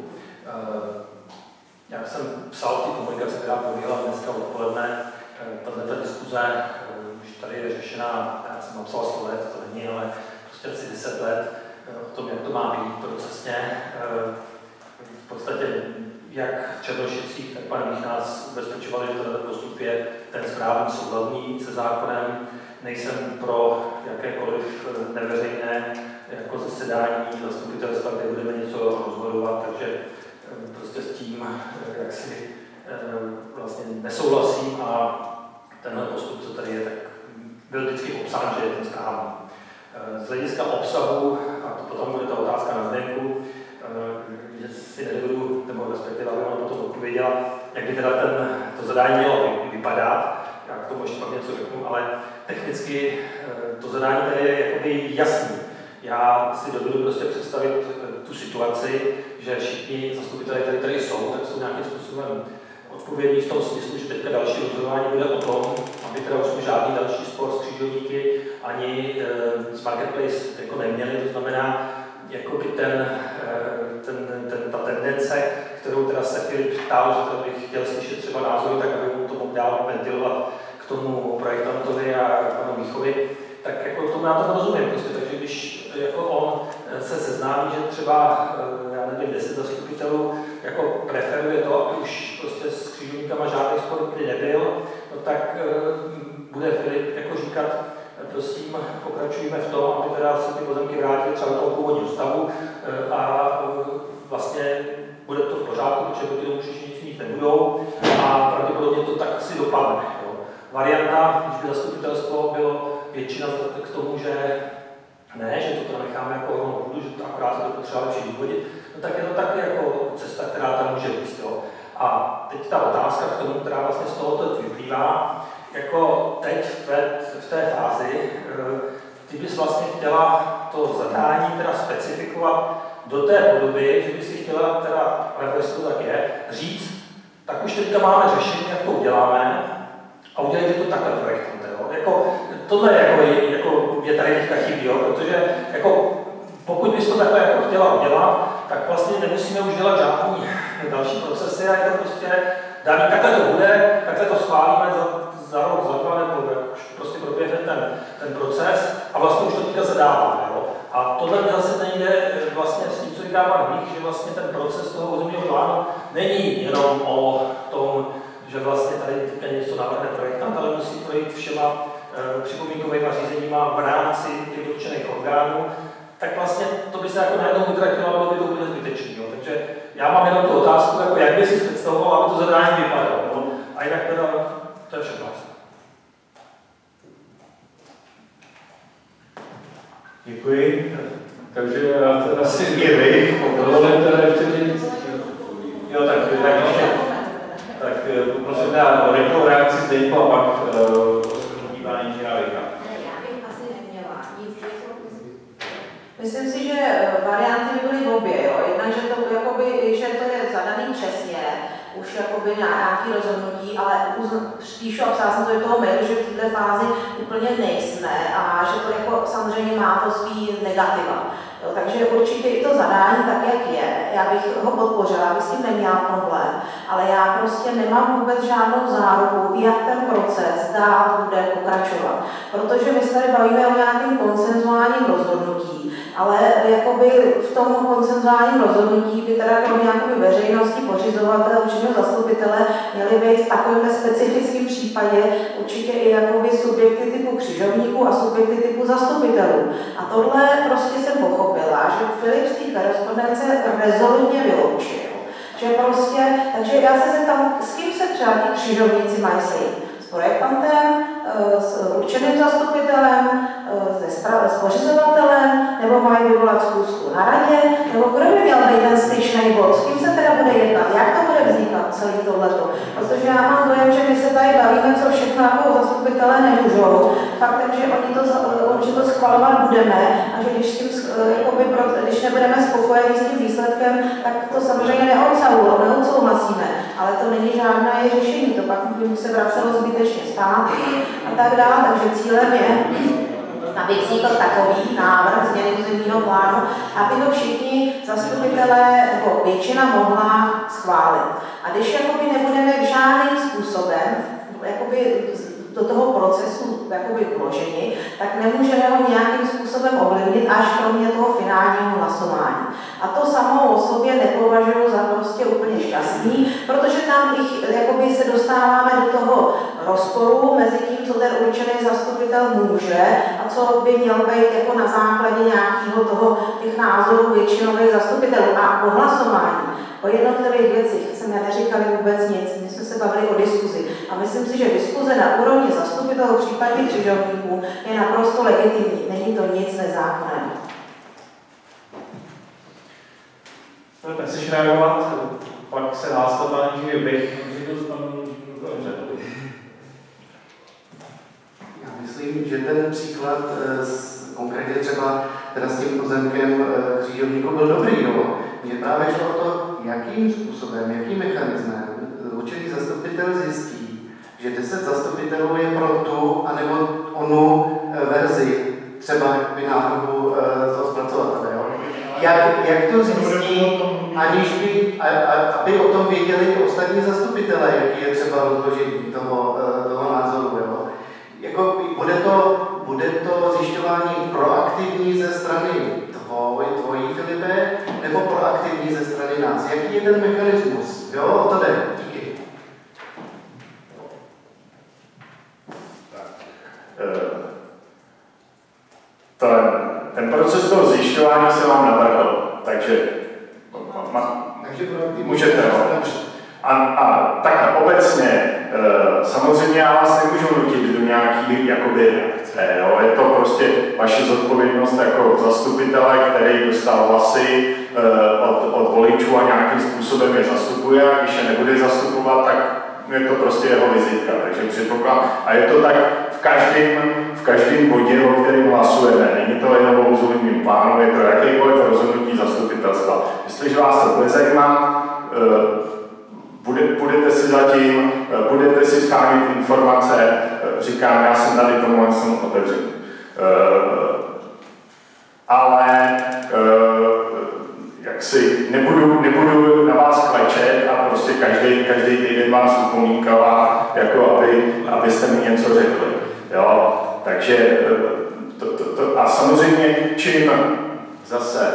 Jak jsem psal v té komunikaci, která probíhala dneska odpoledne, tato diskuze už tady je řešená, já jsem napsal sto let, to není, ale prostě asi deset let o tom, jak to má být procesně. V podstatě jak v Černošicích, tak pan Mích nás ubezpečovali, že ten postup je ten správný, souhlasný se zákonem. Nejsem pro jakékoliv neveřejné jako zasedání zastupitelstva, kde budeme něco rozhodovat, takže prostě s tím, jak si vlastně nesouhlasím a tenhle postup, co tady je, tak byl vždycky popsán, že je ten správný. Z hlediska obsahu, a to potom bude ta otázka na Zdenku, že si nedovedu, nebo respektive aby ona potom odpověděla, jak by teda ten, to zadání mělo vypadat. Já k tomu ještě pak něco řeknu, ale technicky to zadání tady je jakoby jasný. Já si dovedu prostě představit tu situaci, že všichni zastupitelé, tady tady jsou, tak jsou nějakým způsobem odpovědní v tom smyslu, že teďka další rozhodování bude o tom, aby teda už žádný další spor s křižovníky ani e, z Marketplace jako neměli. To znamená, jakoby ten, ten, ten, ta tendence, kterou teda se Filip ptal, že teda bych chtěl slyšet třeba názory, tak aby mu to mohl dál ventilovat k tomu projektantovi a panu Míchovi, tak jako tomu já to rozumím. Prostě, takže když jako on se seznámí, že třeba, já nevím, deset zastupitelů jako preferuje to, aby už prostě s křižovníkama žádný spor nikdy nebyl, no tak bude Filip jako říkat, prosím, pokračujeme v tom, aby teda se ty pozemky vrátily třeba do toho původního stavu a varianta, když by zastupitelstvo bylo většina k tomu, že ne, že to necháme jako rovnou půdu, že to akorát se to potřeba lepší důvodit, no tak je to taky jako cesta, která tam může být. Jo. A teď ta otázka k tomu, která vlastně z tohoto vyplývá, jako teď v té, v té fázi, ty bys vlastně chtěla to zadání teda specifikovat do té podoby, že bys si chtěla teda, ale to tak je, říct, tak už teďka máme řešení, jak to uděláme a udělejte to takhle projektante. Jako, tohle je, jako, jako, je tady teďka chybí, jo, protože jako, pokud bys to takhle jako chtěla udělat, tak vlastně nemusíme už dělat žádný další procesy a je to prostě daný, takhle to bude, takhle to schválíme za, za rok, za dva, nebo už prostě proběhne ten, ten proces a vlastně už to teďka zadáváme. Jo. A tohle mě zase nejde vlastně s tím, co říká pan Vích, že vlastně ten proces toho územního plánu není jenom o tom, že vlastně tady teďka něco navrhne projektant, ale musí projít všema e, připomínkovými řízeníma v rámci těch dotčených orgánů, tak vlastně to by se jako najednou utratilo a bylo by to úplně zbytečný. Jo. Takže já mám jenom tu otázku, jako jak by si představoval, aby to zadání vypadalo. No. A jinak teda, to je všechno. Děkuji. Takže já teda si je vy. dovolím teda ještě říct. Jo, tak, tak ještě. Tak poprosím dát rychlou reakci Zdeňku a pak rozhodnutí pana inženýra Vícha. Já bych asi neměla nic. Myslím si, že varianty by byly obě, jo. Jednak, že to, jakoby, že to je zadaný přesně, už jakoby na nějaké rozhodnutí, ale spíš a psala jsem to do toho mailu, že v této fázi úplně nejsme a že to jako samozřejmě má to svý negativa. Jo, takže určitě i to zadání tak, jak je, já bych ho podpořila, bych s tím neměla problém, ale já prostě nemám vůbec žádnou záruku, jak ten proces dál bude pokračovat. Protože my se tady bavíme o nějakém konsenzuálním rozhodnutí, ale jakoby v tom konsenzuálním rozhodnutí by teda kromě jakoby veřejnosti, pořizovatele, určitého zastupitele měly být v takovém specifickém případě určitě i jakoby subjekty typu křižovníků a subjekty typu zastupitelů. A tohle prostě jsem pochopila, že Filip z té korespondence rezolutně vyloučil. Že prostě, takže já se zeptám, s kým se třeba ti křižovníci mají sejít? S projektantem, s určeným zastupitelem, s pořizovatelem, nebo mají vyvolat schůzku na radě, nebo kdo by měl být ten styčný bod, s kým se teda bude jednat, jak to bude vznikat celý tohleto. Protože já mám dojem, že my se tady bavíme, co všechno jako zastupitelé nemůžou. Faktem, že oni to, že to schvalovat budeme a že když, s tím, jakoby, když nebudeme spokojeni s tím výsledkem, tak to samozřejmě neodsouhlasíme. Ale to není žádné řešení, to pak by se vracelo zbytečně zpátky a tak dále. Takže cílem je, aby vznikl takový návrh změny územního plánu, aby ho všichni zastupitelé nebo většina mohla schválit. A když jakoby nebudeme žádným způsobem jakoby do toho procesu jakoby vloženi, tak nemůžeme ho nějakým způsobem ovlivnit až kromě toho finálního hlasování. A to samou o sobě nepovažuji za prostě úplně šťastný, protože tam ich, jakoby se dostáváme do toho rozporu mezi tím, co ten určený zastupitel může a co by měl být jako na základě nějakého toho těch názorů většinových zastupitelů. A po hlasování o jednotlivých věcech jsme neříkali vůbec nic, my jsme se bavili o diskuzi. A myslím si, že diskuze na úrovni zastupitelů, případně křižovníků, je naprosto legitimní. Není to nic nezákonného. Chceš reagovat? Pak se hlásil pan inženýr Vích. Já myslím, že ten příklad konkrétně třeba teda s tím pozemkem křižovníku byl dobrý. Jo? Mně právě šlo o to, jakým způsobem, jakým mechanismem určitý zastupitel zjistí, že deset zastupitelů je pro tu anebo onu verzi třeba by návrhu toho zpracovatele. Jo? Jak, jak to zjistí, aniž by, a, a, aby o tom věděli i ostatní zastupitelé, jaký je třeba rozložení toho, toho názoru. Jo? Jako, bude, to, bude to zjišťování proaktivní ze strany tvoj, tvojí, Filipe, nebo proaktivní ze strany nás? Jaký je ten mechanismus? Jo, o to jde. Díky. Ten, ten proces toho zjišťování se vám navrhl, takže ma, takže můžete ho. A, a tak obecně samozřejmě já vás nemůžu nutit do nějaký jakoby reakce, jo? Je to prostě vaše zodpovědnost jako zastupitele, který dostal hlasy od, od voličů a nějakým způsobem je zastupuje, a když je nebude zastupovat, tak je to prostě jeho vizitka, takže předpoklad. A je to tak v každém, v každém bodě, o kterém hlasujeme. Není to jenom o územním plánu, je to jakýkoliv rozhodnutí zastupitelstva. Jestliže vás to bude zajímat, bude, budete si zatím, budete si schánět informace, říkám, já jsem tady tomu jen jsem otevřený. Ale jak si nebudu, nebudu na vás klečet a prostě každý, každý týden vás upomínkala, jako aby, abyste mi něco řekli. Jo? Takže to, to, to, a samozřejmě čím zase,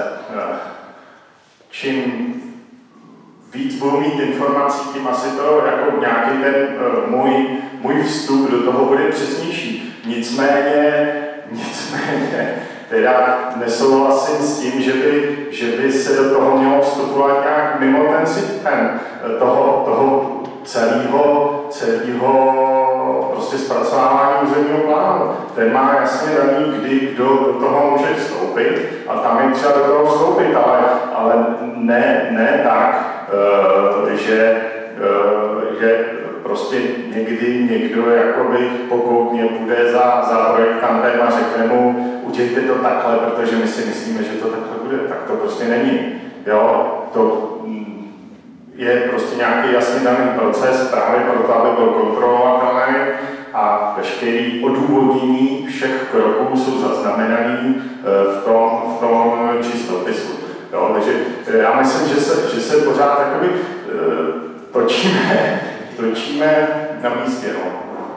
čím víc budu mít informací, tím asi to jako nějaký ten můj, můj vstup do toho bude přesnější. Nicméně, nicméně, teda nesouhlasím s tím, že by, že by se do toho mělo vstupovat nějak mimo ten systém toho, toho celého, celého prostě zpracovávání územního plánu. Ten má jasně daný, kdy kdo do toho může vstoupit a tam je třeba do toho vstoupit, ale, ale ne, ne tak, že, že prostě někdy někdo jakoby pokoutně půjde za, za projektantem a řekne mu, udějte to takhle, protože my si myslíme, že to takhle bude. Tak to prostě není. Jo? To je prostě nějaký jasně daný proces právě proto, aby byl kontrolovatelný a veškeré odůvodnění všech kroků jsou zaznamenané v tom, v tom čistopisu. Jo? Takže já myslím, že se, že se pořád takoby točíme, točíme na místě. No.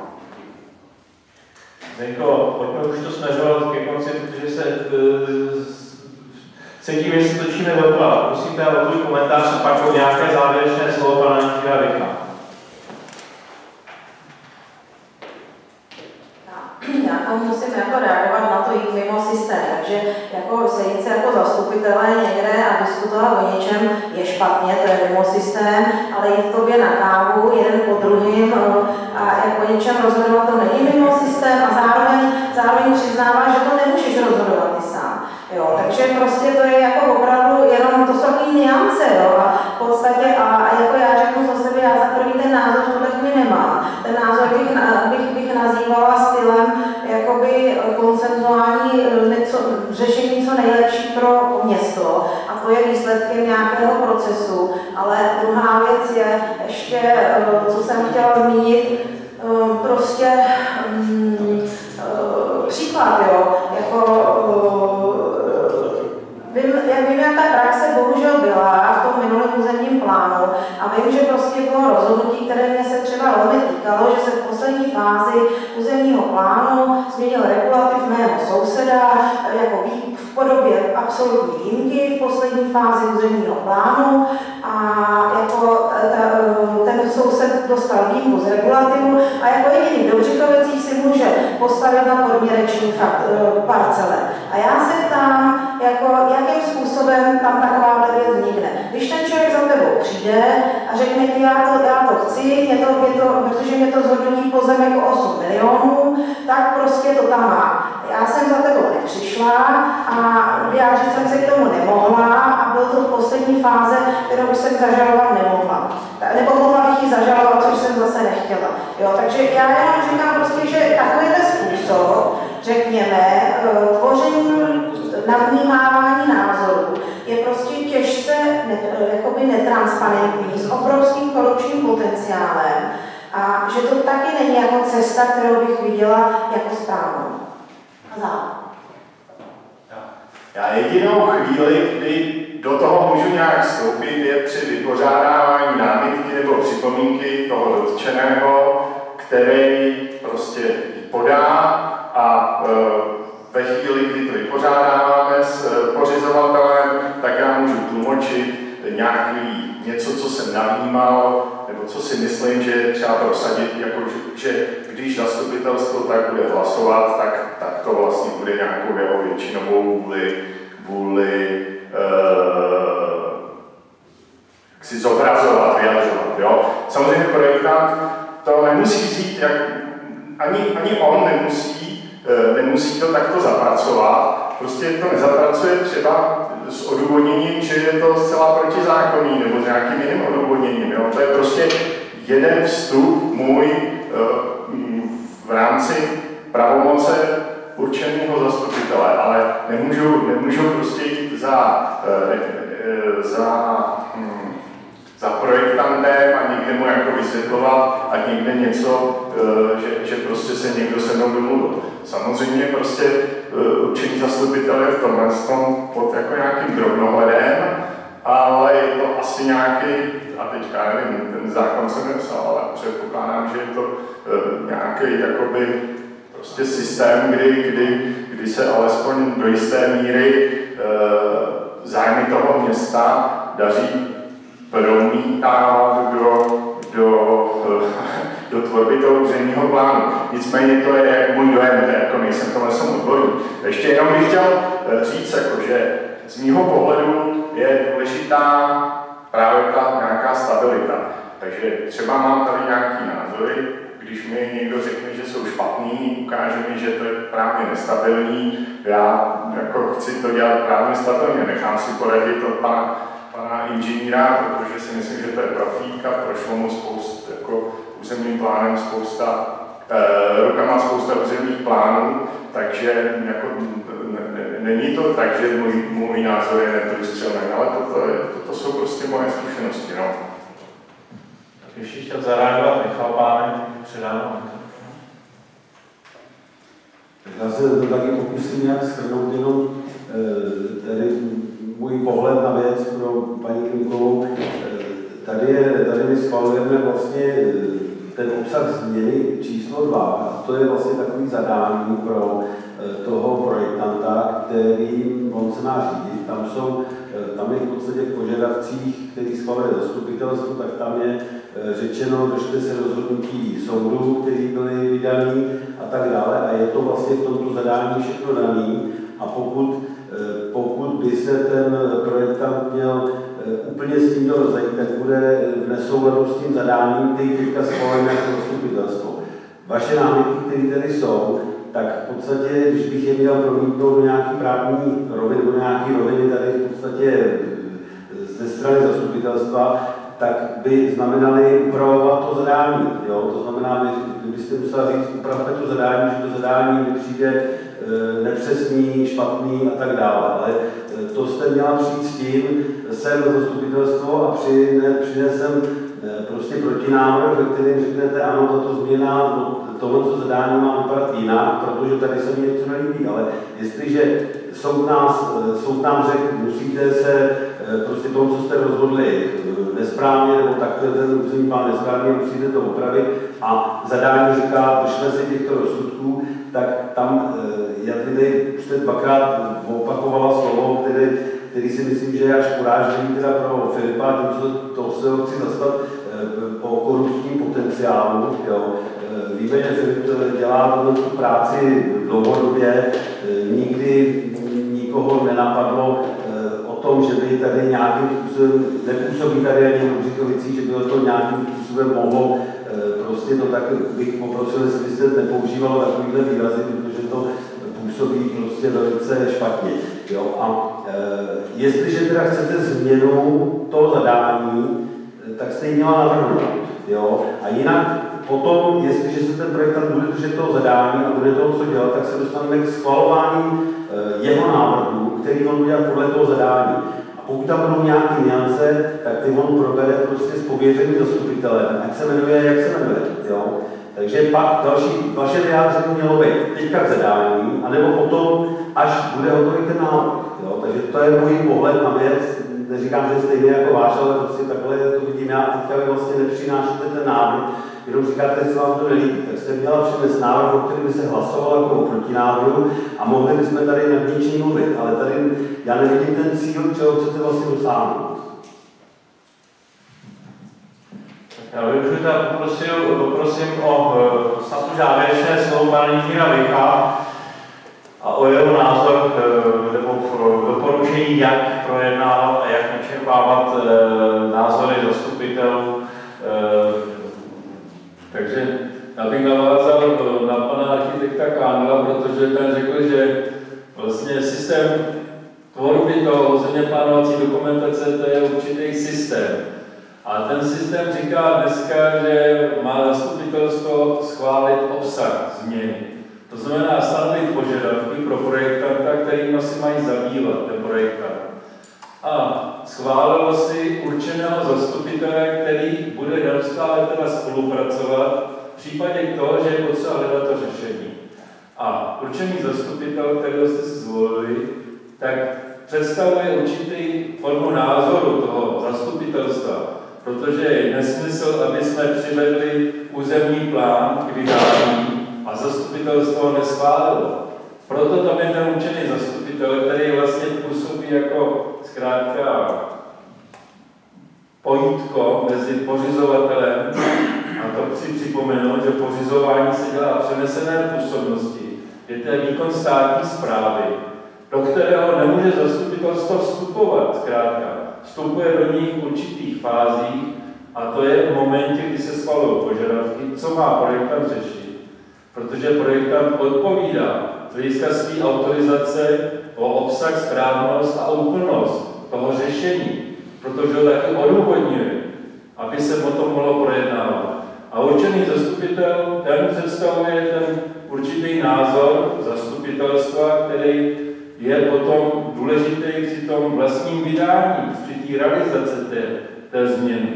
Zdenko, pojďme už to směřovat ke konci, protože se cítím, že se točíme dokola. Prosím o tvůj komentář a pak o nějaké závěrečné slovo pana Jiřího Ryka. Já to musím jako reagovat na to jít mimo systém, takže jako sejít se jako zastupitelé někde a diskutovat o něčem je špatně, to je mimo systém, ale jít tobě na kávu jeden po druhým a jako o něčem rozhodovat, to není mimo systém a zároveň, zároveň přiznává, že to nemůžeš rozhodovat ty sám. Jo, takže prostě to je jako opravdu jenom, to jsou takové niance, jo, a v podstatě, a, a jako já řeknu za sebe, já za první ten názor v tuhle chvíli nemám. Ten názor bych, bych, bych nazývala stylem jakoby konsenzuální něco, řešení co nejlepší pro město a to je výsledkem nějakého procesu, ale druhá věc je ještě, co jsem chtěla zmínit, prostě um, příklad, jo, jako Vím, jak vím, jak ta praxe bohužel byla v tom minulém územním plánu a vím, že prostě bylo rozhodnutí, které mě se třeba velmi týkalo, že se v poslední fázi územního plánu změnil regulativ mého souseda jako v podobě absolutní výjimky v poslední fázi územního plánu a jako ta, ten soused dostal výjimku z regulativu a jako jediný v Dobřichovicích si může postavit na podměreční parcele. A já se ptám, jako, jakým způsobem tam takováhle věc vznikne. Když ten člověk za tebou přijde a řekne ti, já to, já to chci, je to, je to, protože mě to zhodnotí pozemek o osm milionů, tak prostě to tam má. Já jsem za tebou nepřišla a vyjádřit jsem se k tomu nemohla a byl to v poslední fáze, kterou jsem zažalovat nemohla. Nebo mohla bych ji zažalovat, což jsem zase nechtěla. Jo, takže já jenom říkám prostě, že takovýhle způsob, řekněme, tvoření navnímávání názorů je prostě těžce ne, jakoby netransparentní, s obrovským korupčním potenciálem a že to taky není jako cesta, kterou bych viděla jako správnou. Já jedinou chvíli, kdy do toho můžu nějak vstoupit, je při vypořádávání námitky nebo připomínky toho dotčeného, který prostě podá a e, ve chvíli, kdy to vypořádáváme s pořizovatelem, tak já můžu tlumočit nějaký něco, co jsem navnímal, nebo co si myslím, že je třeba prosadit, jako že když zastupitelstvo tak bude hlasovat, tak, tak to vlastně bude nějakou jeho většinovou vůli, vůli uh, si zobrazovat, vyjadřovat. Jo? Samozřejmě projektant to nemusí zít, jak, ani, ani on nemusí, nemusí to takto zapracovat. Prostě to nezapracuje třeba s odůvodněním, že je to zcela protizákonný nebo s nějakým jiným odůvodněním. Jo? To je prostě jeden vstup můj v rámci pravomoce určeného zastupitele, ale nemůžu, nemůžu prostě jít za, za, za projektantem a někde mu jako vysvětlovat a někde něco, že, že prostě se někdo se mnou domluvil. Samozřejmě prostě určený zastupitel je v tomhle tom pod jako nějakým drobnohledem, ale je to asi nějaký, a teďka nevím, ten zákon jsem nepsal, ale předpokládám, že je to nějaký jakoby prostě systém, kdy, kdy, kdy se alespoň do jisté míry zájmy toho města daří promítávat do, do, do tvorby toho územního plánu. Nicméně to je můj dojem, že jako nejsem tohle jsem odborný. Ještě jenom bych chtěl říct, jako, že z mýho pohledu je důležitá právě ta nějaká stabilita. Takže třeba mám tady nějaký názory, když mi někdo řekne, že jsou špatný, ukáže mi, že to je právně nestabilní, já jako chci to dělat právně stabilně, nechám si poradit od pana, pana inženýra, protože si myslím, že to je profík a prošlo mu spoustu, jako územním plánem spousta, e, rukama spousta územních plánů, takže jako, ne, ne, není to tak, že můj, můj názor je neprůstřelný, ale toto, toto jsou prostě moje zkušenosti. No. Ještě chtěl zareagovat Michal Pánek, předám. Já se to taky pokusím nějak shrnout jenom tady můj pohled na věc pro paní Klimkovou. Tady, je, tady my schvalujeme vlastně ten obsah změny číslo dva, a to je vlastně takový zadání pro toho projektanta, který on se má řídit. Tam jsou, tam je v podstatě v požadavcích, který schvaluje zastupitelstvo, tak tam je řečeno, držte se rozhodnutí soudu, který byly vydaný a tak dále. A je to vlastně v tomto zadání všechno daný. A pokud, pokud by se ten projektant měl úplně s tím rozejít, tak bude v nesouladu s tím zadáním, který teďka schvalujeme jako zastupitelstvo. Vaše námitky, které tady jsou, tak v podstatě, když bych je měl promítnout do nějaký právní roviny, do nějaký roviny tady v podstatě ze strany zastupitelstva, tak by znamenaly upravovat to zadání. Jo? To znamená, že byste musela říct, upravte to zadání, že to zadání mi přijde e, nepřesný, špatný a tak dále. Ale e, to jste měla přijít s tím, jsem na zastupitelstvo a přinesem e, prostě protinávrh, ve kterém řeknete, ano, tato změna, tohle zadání má vypadat jinak, protože tady se mi něco nelíbí, ale jestliže soud, nás, soud nám řekl, musíte se prostě tomu, co jste rozhodli nesprávně, nebo takto ten územní plán nesprávně, musíte to opravit a zadání říká, držme se těchto rozsudků, tak tam, já tady už jste dvakrát opakovala slovo, který, který si myslím, že je až urážlivý teda pro Filipa, tím, co to se ho chci zastat po korupčním potenciálu. Jo. Víme, že Filip dělá tu práci dlouhodobě, nikdy nikoho nenapadlo o tom, že by tady nějakým způsobem, nepůsobí tady ani v Břikovicích, že by to nějakým způsobem mohlo, prostě to tak bych poprosil, jestli byste nepoužívalo takovýhle výrazy, protože to působí prostě velice špatně. Jo. A e, jestliže teda chcete změnu toho zadání, tak jste ji měla navrhnout. Jo. A jinak potom, jestliže se ten projektant bude držet toho zadání a bude toho co dělat, tak se dostaneme k schvalování e, jeho návrhu, který on bude podle toho zadání. A pokud tam budou nějaké niance, tak ty on probere prostě s pověřeným zastupitelem, jak se jmenuje, jak se jmenuje. Jo. Takže pak další, vaše vyjádření mělo být teďka k zadání, anebo potom, až bude hotový ten návrh. Jo. Takže to je můj pohled na věc. Neříkám, že je stejný jako váš, ale prostě takhle to vidím já. Teďka vy vlastně nepřinášíte ten návrh, jenom říkáte, jestli vám to nelíbí. Tak jste měla přinést návrh, o kterém by se hlasovalo jako o protinávrhu a mohli bychom tady nad ničím mluvit. Ale tady já nevidím ten cíl, čeho chcete vlastně dosáhnout. Já využiju teda poprosil, poprosím o snad už závěrečné slovo pana inženýra Vicha a o jeho názor nebo doporučení, jak projednávat a jak načerpávat názory zastupitelů. Takže protože ten řekl, že vlastně systém tvorby toho územně plánovací dokumentace, to je určitý systém. A ten systém říká dneska, že má zastupitelstvo schválit obsah změny. To znamená stanovit požadavky pro projektanta, kterými si mají zabývat ten projektant. A schválilo si určeného zastupitele, který bude neustále teda spolupracovat v případě toho, že je potřeba hledat to řešení. A určený zastupitel, kterého jste si zvolili, tak představuje určitý formu názoru toho zastupitelstva, protože je nesmysl, aby jsme přivedli územní plán k vydání a zastupitelstvo ho neschválilo. Proto tam je ten určený zastupitel, který vlastně působí jako zkrátka pojítko mezi pořizovatelem, a to chci připomenout, že pořizování se dělá přenesené působnosti, je to výkon státní správy, do kterého nemůže zastupitelstvo vstupovat, zkrátka. Vstupuje do nich v určitých fázích a to je v momentě, kdy se schvalují požadavky, co má projektant řešit. Protože projektant odpovídá z hlediska své autorizace o obsah, správnost a úplnost toho řešení, protože ho taky odůvodňuje, aby se o tom mohlo projednávat. A určený zastupitel, ten představuje ten určitý názor zastupitelstva, který je potom důležitý při tom vlastním vydání, při té realizaci té, té změny.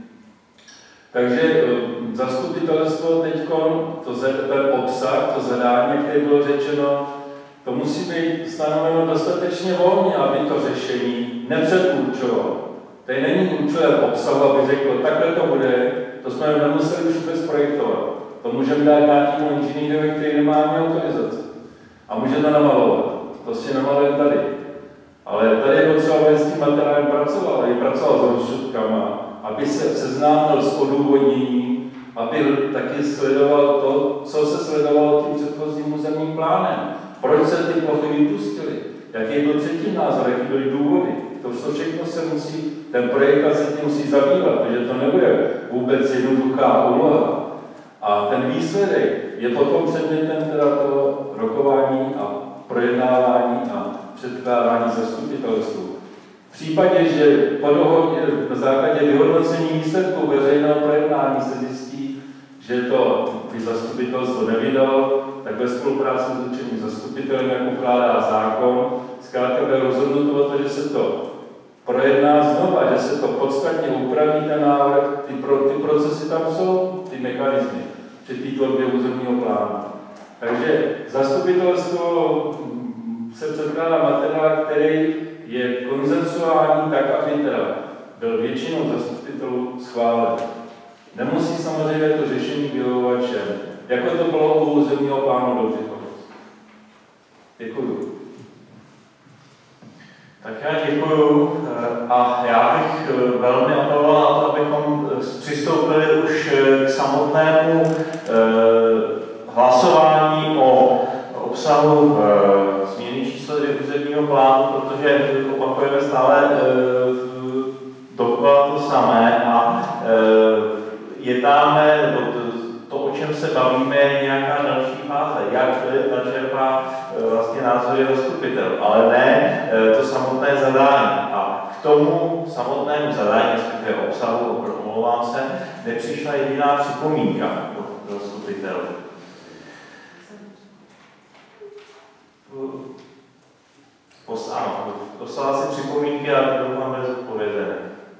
Takže zastupitelstvo teď, ten obsah, to zadání, které bylo řečeno, to musí být stanoveno dostatečně volně, aby to řešení nepředurčovalo. Tady není účelem obsahu, aby řeklo, takhle to bude, to jsme nemuseli už vůbec projektovat. To můžeme dát nějakému inženýrovi, který nemá ani autorizaci. A může to namalovat. To si namalujeme tady. Ale tady je potřeba, aby s tím materiálem pracoval, aby pracoval s rozsudkama, aby se seznámil s odůvodněním, aby taky sledoval to, co se sledovalo tím předchozím územním plánem. Proč se ty plochy vypustily? Jaký byl předtím názor, jaký byly důvody? To všechno se musí, ten projektant se tím musí zabývat, protože to nebude vůbec jednoduchá úloha. A ten výsledek je potom předmětem teda toho rokování a projednávání a předkládání zastupitelstvu. V případě, že po dohodě, na základě vyhodnocení výsledků veřejného projednání se zjistí, že to by zastupitelstvo nevydalo, tak ve spolupráci s určeným zastupitelem, jak ukládá zákon, zkrátka bude rozhodnuto o to, že se to projedná znova, že se to podstatně upraví ten návrh, ty, pro, ty procesy tam jsou, ty mechanismy při té tvorbě územního plánu. Takže zastupitelstvo se předkládá materiál, který je konsensuální tak, aby teda byl většinou zastupitelů schválen. Nemusí samozřejmě to řešení vyhovovat všem, jako to bylo u územního plánu do Břichovic. Děkuju. Tak já děkuju a já bych velmi apeloval na to, abychom přistoupili už k samotnému hlasování o obsahu změny číslo dvě územního plánu, protože opakujeme stále dokola to samé a jednáme, to, o čem se bavíme, je nějaká další fáze, jak načerpá vlastně názory zastupitel, ale ne to samotné zadání. A k tomu samotnému zadání, respektive obsahu, omlouvám se, nepřišla jediná připomínka do zastupitelů. Ano, dostala si připomínky a doufám, že zodpovězené.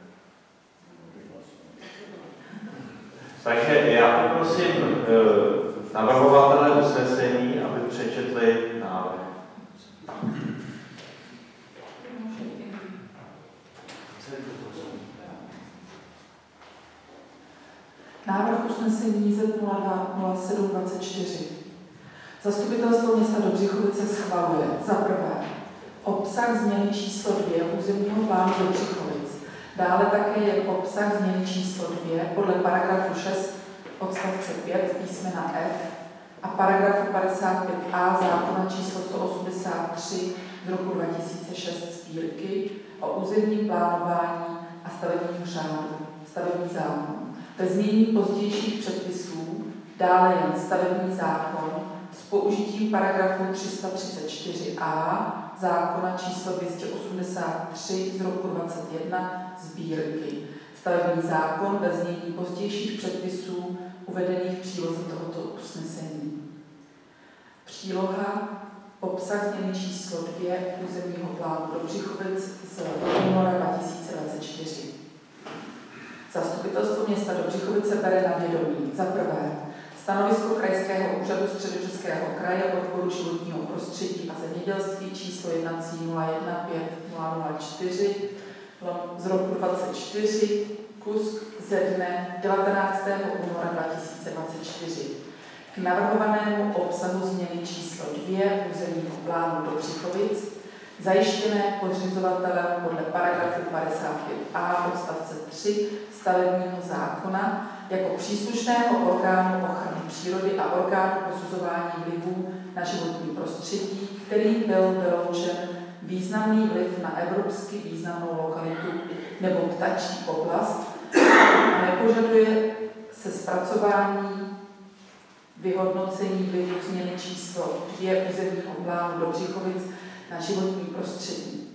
Takže já poprosím navrhovatele usnesení, aby přečetli návrh. Návrh usnesení Z nula dva nula sedm dvacet čtyři. Zastupitelstvo města Dobřichovice schvaluje za prvé obsah změny číslo dvě územního plánu Dobřichovic. Dále také je obsah změny číslo dvě podle paragrafu šest odstavce pět písmena F a paragrafu padesát pět A zákona číslo sto osmdesát tři z roku dva tisíce šest sbírky o územním plánování a stavebním řádu, stavební zákon. Ve znění pozdějších předpisů dále jen stavební zákon s použitím paragrafu tři sta třicet čtyři a zákona číslo dvě stě osmdesát tři z roku dvacet jedna sbírky. Stavební zákon ve znění pozdějších předpisů uvedených v příloze tohoto usnesení. Příloha obsah změny číslo dvě územního plánu Dobřichovic z února dva tisíce dvacet čtyři. Zastupitelstvo města Dobřichovice bere na vědomí za prvé stanovisko Krajského úřadu Středočeského kraje odboru životního prostředí a zemědělství číslo jednací nula jedna pět nula nula čtyři z roku dvacet čtyři kus ze dne devatenáctého února dva tisíce dvacet čtyři k navrhovanému obsahu změny číslo dvě územního plánu Dobřichovic, zajištěné pořizovatelem podle paragrafu padesát pět a odstavce tři stavebního zákona jako příslušného orgánu ochrany přírody a orgánu posuzování vlivů na životní prostředí, kterým byl vyloučen významný vliv na evropsky významnou lokalitu nebo ptačí oblast a nepožaduje se zpracování vyhodnocení vlivu změny číslo dvě územního plánu Dobřichovic na životní prostředí.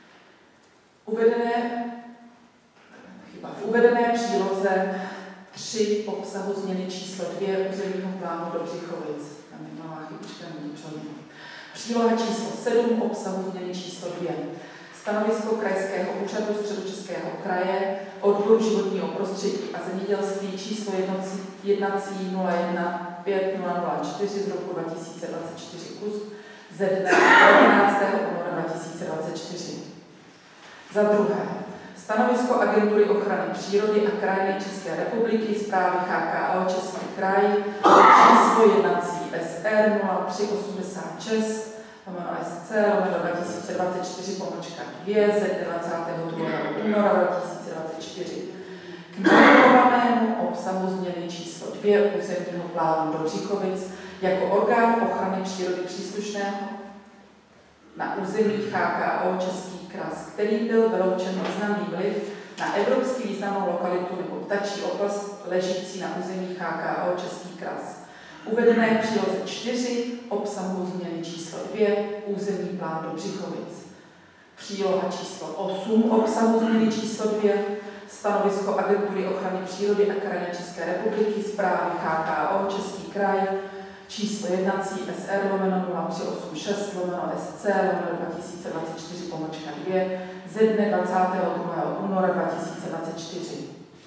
Uvedené, chyba, v uvedené příloze tři obsahu změny číslo dvě územního plánu Dobřichovic. Tam je malá chybička, není. Příloha číslo sedm obsahu změny číslo dvě. Stanovisko Krajského úřadu Středočeského kraje, odboru životního prostředí a zemědělství číslo jednací nula jedna pět nula nula čtyři z roku dva tisíce dvacet čtyři kus ze dne devatenáctého února dva tisíce dvacet čtyři. Za druhé, stanovisko Agentury ochrany přírody a krajiny České republiky, správy H K O Český kraj, číslo jednací S R nula tři osmdesát šest lomeno S C lomeno dva tisíce dvacet čtyři pomočka dvě ze dvacátého druhého února dva tisíce dvacet čtyři. K navrhovanému obsahu změny číslo dvě územního plánu Dobřichovic jako orgán ochrany přírody příslušného na území H K O Český kras, který byl vyloučen významný vliv na evropský významnou lokalitu nebo ptačí oblast ležící na území H K O Český kras. Uvedené v příloze čtyři obsahu změny číslo dvě územní plán Dobřichovic. Příloha číslo osm obsahu změny číslo dvě stanovisko Agentury ochrany přírody a krajiny České republiky, správy H K O Český kraj, číslo jednací S R lomeno nula tři osm šest lomeno S C lomeno dva tisíce dvacet čtyři pomočka dvě ze dne dvacátého druhého února dva tisíce dvacet čtyři.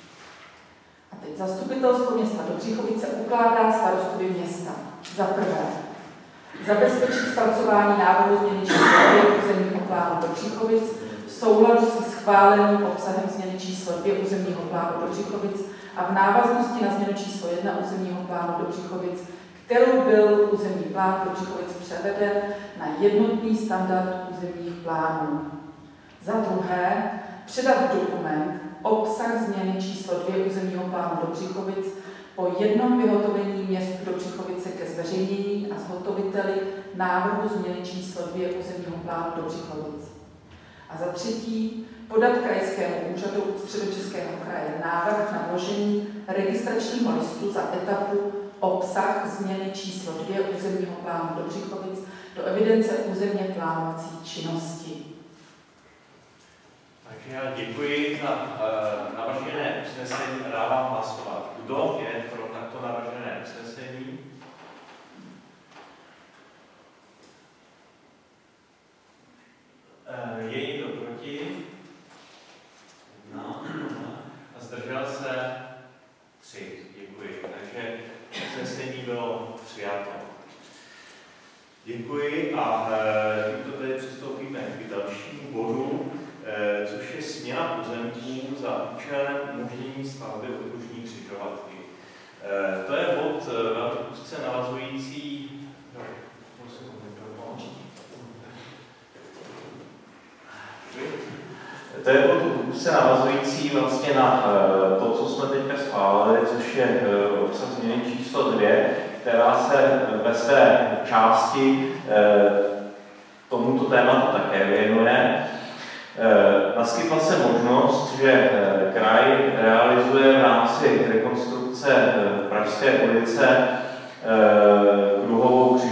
A teď zastupitelstvo města Dobřichovice ukládá starostovi města za prvé zabezpečit zpracování návrhu změny číslo dvě územního plánu Dobřichovic v souladu se schváleným obsahem změny číslo dvě územního plánu Dobřichovic a v návaznosti na změnu číslo jedna územního plánu Dobřichovic, kterou byl územní plán Dobřichovic převeden na jednotný standard územních plánů. Za druhé, předat dokument obsah změny číslo dvě územního plánu Dobřichovic po jednom vyhotovení městu Dobřichovice ke zveřejnění a zhotoviteli návrhu změny číslo dvě územního plánu Dobřichovic. A za třetí, podat Krajskému úřadu Středočeského kraje návrh na vložení registračního listu za etapu obsah změny číslo dvě územního plánu Dobřichovic do evidence územně plánovací činnosti. Takže já děkuji za uh, navržené usnesení a dávám hlasovat. Kdo je pro takto navržené usnesení? Uh, je někdo proti? No. A zdržel se? Tři. Děkuji. Takže usnesení bylo přijato. Děkuji a uh, tímto tedy přistoupíme k dalšímu bodu, což je směna pozemků za účelem umožnění stavby okružní křižovatky. To je bod velmi úzce navazující. To je bod úzce navazující vlastně na to, co jsme teďka schválili, což je obsah změny číslo dvě, která se ve své části tomuto tématu také věnuje. Naskytla se možnost, že kraj realizuje v rámci rekonstrukce Pražské ulice kruhovou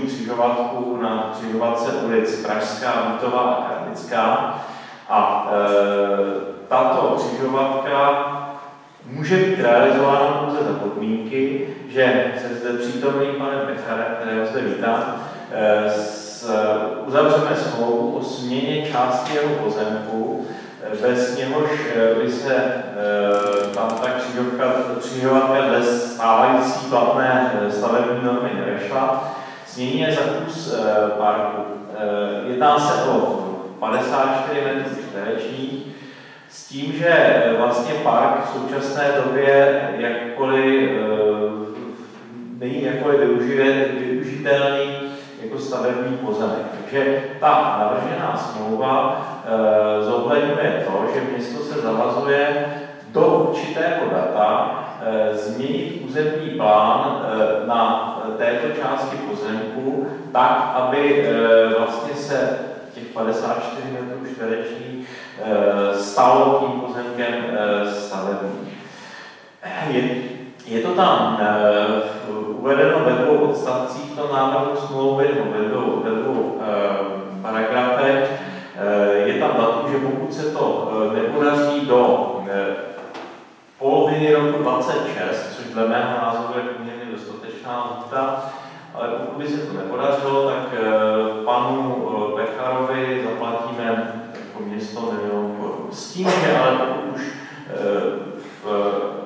křižovatku na křižovatce ulic Pražská, Vítová a Karlická. A e, tato křižovatka může být realizována pouze za podmínky, že se zde přítomný panem Pecharem, kterého zde vítám, e, s, uzavřeme smlouvu o směně části jeho pozemku, bez něhož by se e, tam ta křižovatka dle stávající platné stavební normy nevešla. Smění je za kus e, parku. E, jedná se o padesát čtyři metrů čtverečních, s tím, že vlastně park v současné době jakkoliv e, není jakkoliv využitelný jako stavební pozemek. Takže ta navržená smlouva e, zohledňuje to, že město se zavazuje do určitého data e, změnit územní plán e, na této části pozemku tak, aby e, vlastně se těch padesát čtyři metrů čtverečních e, stalo tím pozemkem e, stavebním. Je, je to tam e, uvedeno ve dvou odstavcích to návrhu smlouvy, nebo ve dvou, ve dvou e, paragrafech. E, je tam datum, že pokud se to e, nepodaří do e, poloviny roku dvacet šest, což dle mého názoru je poměrně dostatečná lhůta, ale pokud by se to nepodařilo, tak e, panu e, Pecharovi zaplatíme jako město milion korun. S tím, že ale pokud už e, v,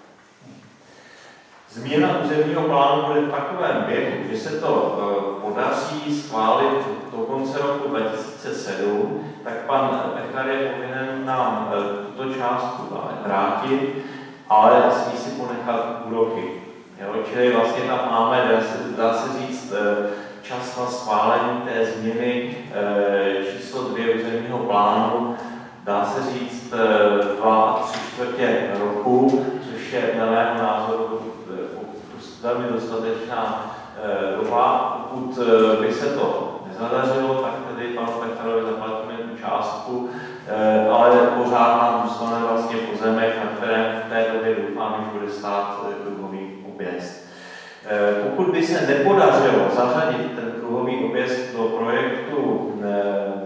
změna územního plánu bude v takovém běhu, že se to e, podaří schválit do konce roku dva tisíce sedm, tak pan Pechar je povinen nám e, tuto částku vrátit, ale smí si ponechat úroky. Jo, čili vlastně tam máme, dá se, dá se říct, e, čas na schválení té změny e, číslo dvě územního plánu, dá se říct e, dva a tři čtvrtě roku, což je na mého názoru velmi dostatečná e, doba. Pokud e, by se to nezadařilo, tak tedy panu Pecharovi zaplatíme tu částku, e, ale pořád nám zůstane vlastně pozemek, na kterém v té době doufám, že bude stát kruhový objezd. E, pokud by se nepodařilo zařadit ten kruhový objezd do projektu e,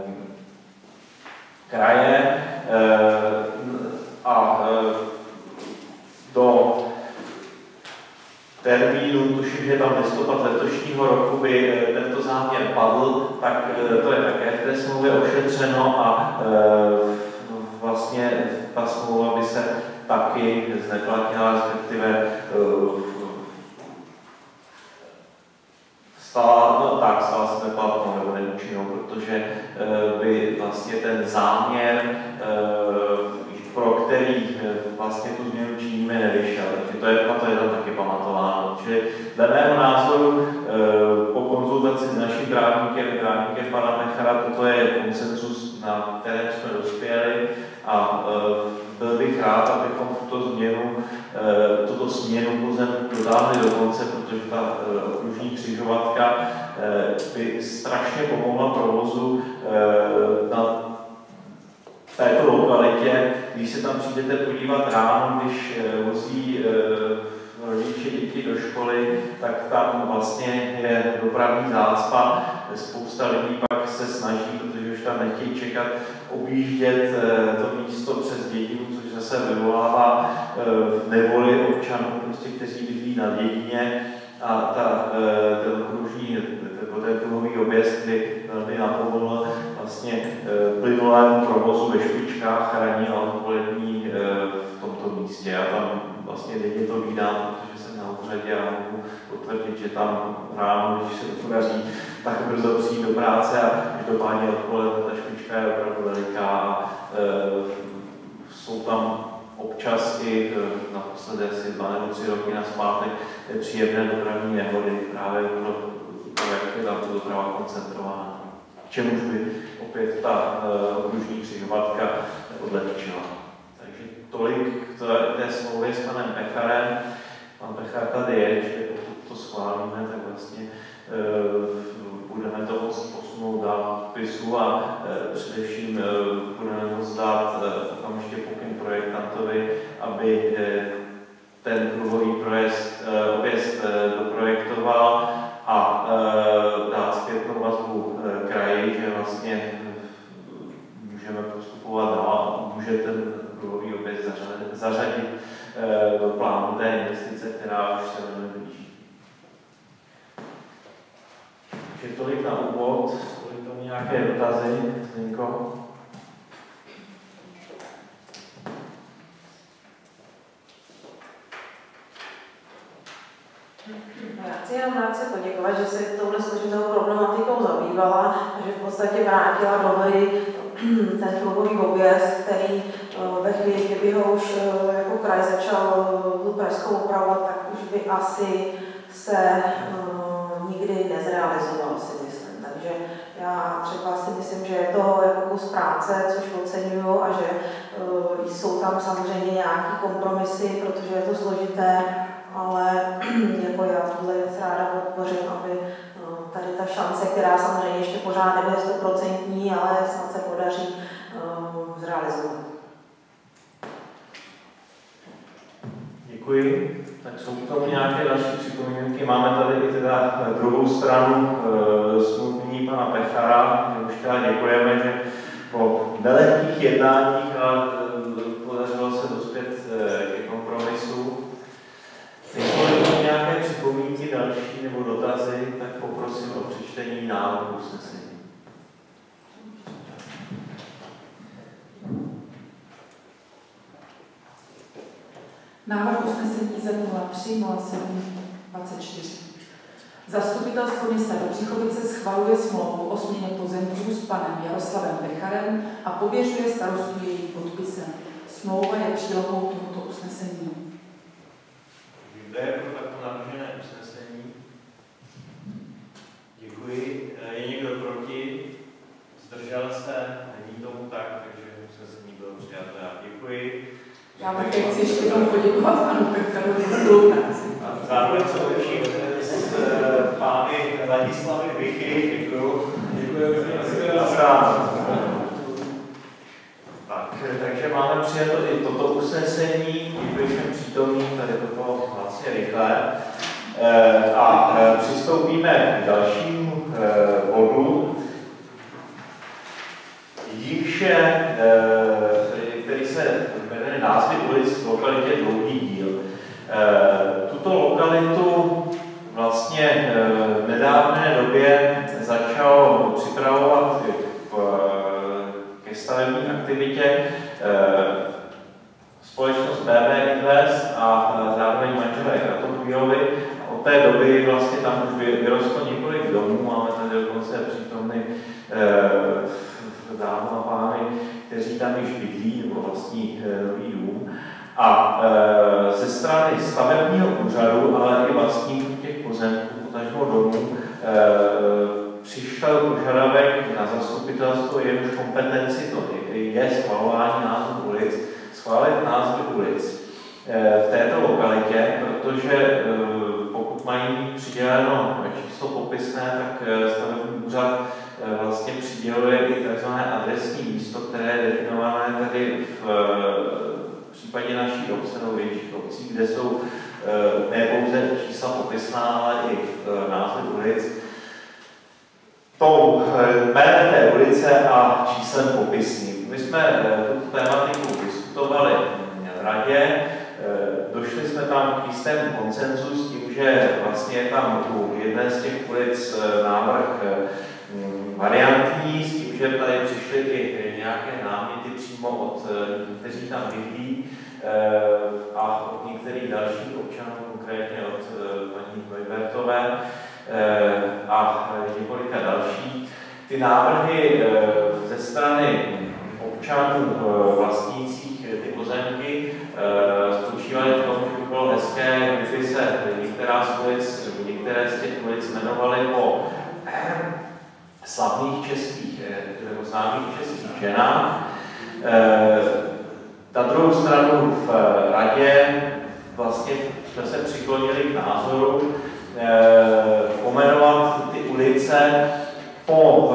kraje e, a e, do termínu, tuším, že tam listopad letošního roku by tento záměr padl, tak to je také v té smlouvě ošetřeno a vlastně ta smlouva by se taky zneplatnila, respektive stala, no tak, stala se neplatnou nebo neúčinnou, protože by vlastně ten záměr, pro který vlastně tu změnu činíme, nevyšel. Takže to je, na to je tam taky pamatováno. Čili dle mého názoru po konzultaci s naším právníkem, právníkem pana Pechara, toto je konsenzus, na kterém jsme dospěli a byl bych rád, abychom tuto změnu, tuto směnu pozemku dotáhli do konce, protože ta okružní křižovatka by strašně pomohla provozu na této lokalitě. Když se tam přijdete podívat ráno, když vozí rodiče děti do školy, tak tam vlastně je dopravní zácpa. Spousta lidí pak se snaží, protože už tam nechtějí čekat, objíždět to místo přes dědinu, což zase vyvolává nevoli občanů, prostě, kteří bydlí na dědině. A ta, ten okružní, ten kruhový objezd by velmi napomohl vlastně plynulému provozu ve špičkách ranní a odpolední v tomto místě. Já tam vlastně denně to vídám, protože jsem na úřadě a mohu potvrdit, že tam ráno, když se to podaří, tak brzo přijít do práce a každopádně odpoledne ta špička je opravdu veliká a jsou tam občas i naposledy asi dva nebo tři roky nazpátek příjemné dopravní nehody právě pro to, jak je tam ta doprava koncentrovaná. Čemuž by opět ta okružní křižovatka odlehčila. Takže tolik k té smlouvě s panem Pecharem. Pan Pechar tady je, že pokud to schválíme, tak vlastně budeme to moct posunout dál vpisu a především budeme moct dát okamžitě pokyn projektantovi, aby ten kruhový projezd, objezd doprojektoval a do plánu té investice, která už se velmi blíží. Takže tolik na úvod, tolik to nějaké dotazy, Zdenko? Já chci jenom rád poděkovat, že se touhle složitou problematikou zabývala a že v podstatě vrátila do hry ten dluhový objezd, který ve chvíli, kdyby ho už jako kraj začal tu pražskou upravovat, tak už by asi se nikdy nezrealizoval, si myslím. Takže já třeba si myslím, že je to jako kus práce, což oceňuju, a že jsou tam samozřejmě nějaké kompromisy, protože je to složité, ale jako já tohle věc ráda podpořím, aby tady ta šance, která samozřejmě ještě pořád nebude stoprocentní, ale snad se podaří zrealizovat. Děkuji. Tak jsou k tomu nějaké další připomínky. Máme tady i teda druhou stranu e, smluvní pana Pechara, že už teda děkujeme, že po nelehkých jednáních a e, podařilo se dospět e, ke kompromisu. Jestli nějaké připomínky další nebo dotazy, tak poprosím o přečtení návrhu usnesení. Návrh usnesení Z nula tři nula sedm dvacet čtyři. Zastupitelstvo města Dobřichovice schvaluje smlouvu o směně pozemků s panem Jaroslavem Pecharem a pověřuje starostu jejím podpisem. Smlouva je přílohou tohoto usnesení. Kdo je pro takto navržené usnesení? Děkuji. Je někdo proti? Zdržel se? Není tomu tak, takže usnesení bylo přijato. Děkuji. Já také chci ještě jednou poděkovat panu Pecharovi za spolupráci. A zároveň součím s pány Ladislavy Vichy. Děkuji. Děkuji. Tak, takže máme přijato i toto usnesení, děkuji všem přítomným, tady toto vlastně rychle. E, a e, přistoupíme k dalšímu e, bodu, jímž je, e, který se jmenuje Názvy ulic v lokalitě Dlouhý díl. E, tuto lokalitu vlastně e, v nedávné době začal připravovat ke stavební aktivitě společnost bé bé Invest a zároveň manželé Kratochvílovi. Od té doby vlastně tam už vyrostlo několik domů, máme tady dokonce přítomny dámy a pány, kteří tam již bydlí nebo vlastní nový dům. A ze strany stavebního úřadu, ale i vlastníků těch pozemků, potažmo domů, přišel požadavek na zastupitelstvo, jehož kompetenci to je schvalování názvu ulic, schválit názvy ulic v této lokalitě, protože pokud mají přiděleno číslo popisné, tak stavební úřad vlastně přiděluje i tzv. Adresní místo, které je definované tady v případě naší obce nebo větších obcí, kde jsou ne pouze čísla popisná, ale i názvy ulic. Tou jménem té ulice a číslem popisným. My jsme tuto tématiku diskutovali v radě, došli jsme tam k jistému konsenzu s tím, že vlastně je tam u jedné z těch ulic návrh variantní, s tím, že tady přišly i nějaké náměty přímo od lidí, kteří tam bydlí a od některých dalších občanů, konkrétně od paní Vojbertové a několika další. Ty návrhy ze strany občanů vlastnících ty pozemky spočívaly v tom, že by bylo hezké, kdyby se některá z ulic, některé z těch ulic jmenovaly po slavných českých nebo známých českých ženách. Na druhou stranu v radě vlastně jsme se přiklonili k názoru pomenovat ty ulice po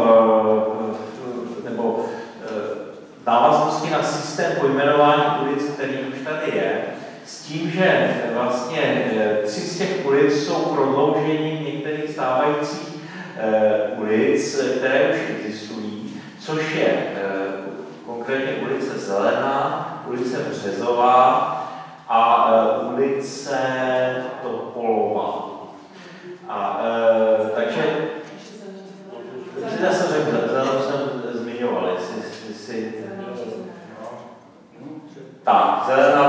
nebo návaznosti na systém pojmenování ulic, který už tady je, s tím, že vlastně tři z těch ulic jsou prodloužením některých stávajících ulic, které už existují, což je konkrétně ulice Zelená, ulice Březová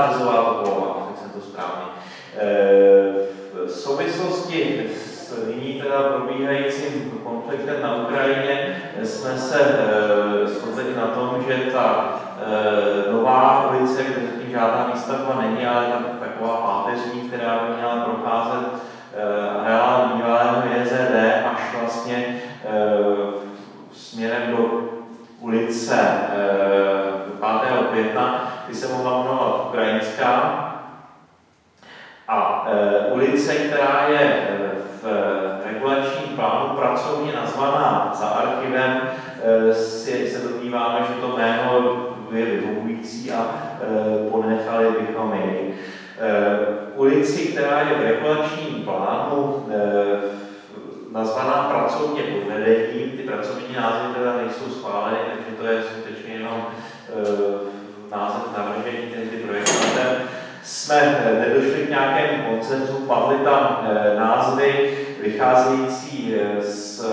řezová Topolová, tak jsem to správně. V souvislosti s nyní teda probíhajícím konfliktem na Ukrajině jsme se shodli na tom, že ta nová ulice, kde zatím žádná výstavba není, ale ta, taková páteřní, která by měla procházet areálem bývalého J Z D až vlastně směrem do ulice pátého května, kdy se mohla jmenovat Ukrajinská. A e, ulice, která je v regulačním plánu pracovně nazvaná za archivem, e, si, se domníváme, že to jméno je vyhovující a e, ponechali bychom jej. E, ulici, která je v regulačním plánu e, nazvaná pracovně pod vedením, ty pracovní názvy teda nejsou schváleny, takže to je skutečně jenom e, název navržení tehdy projektantem, jsme nedošli k nějakému konsenzu, padly tam názvy vycházející z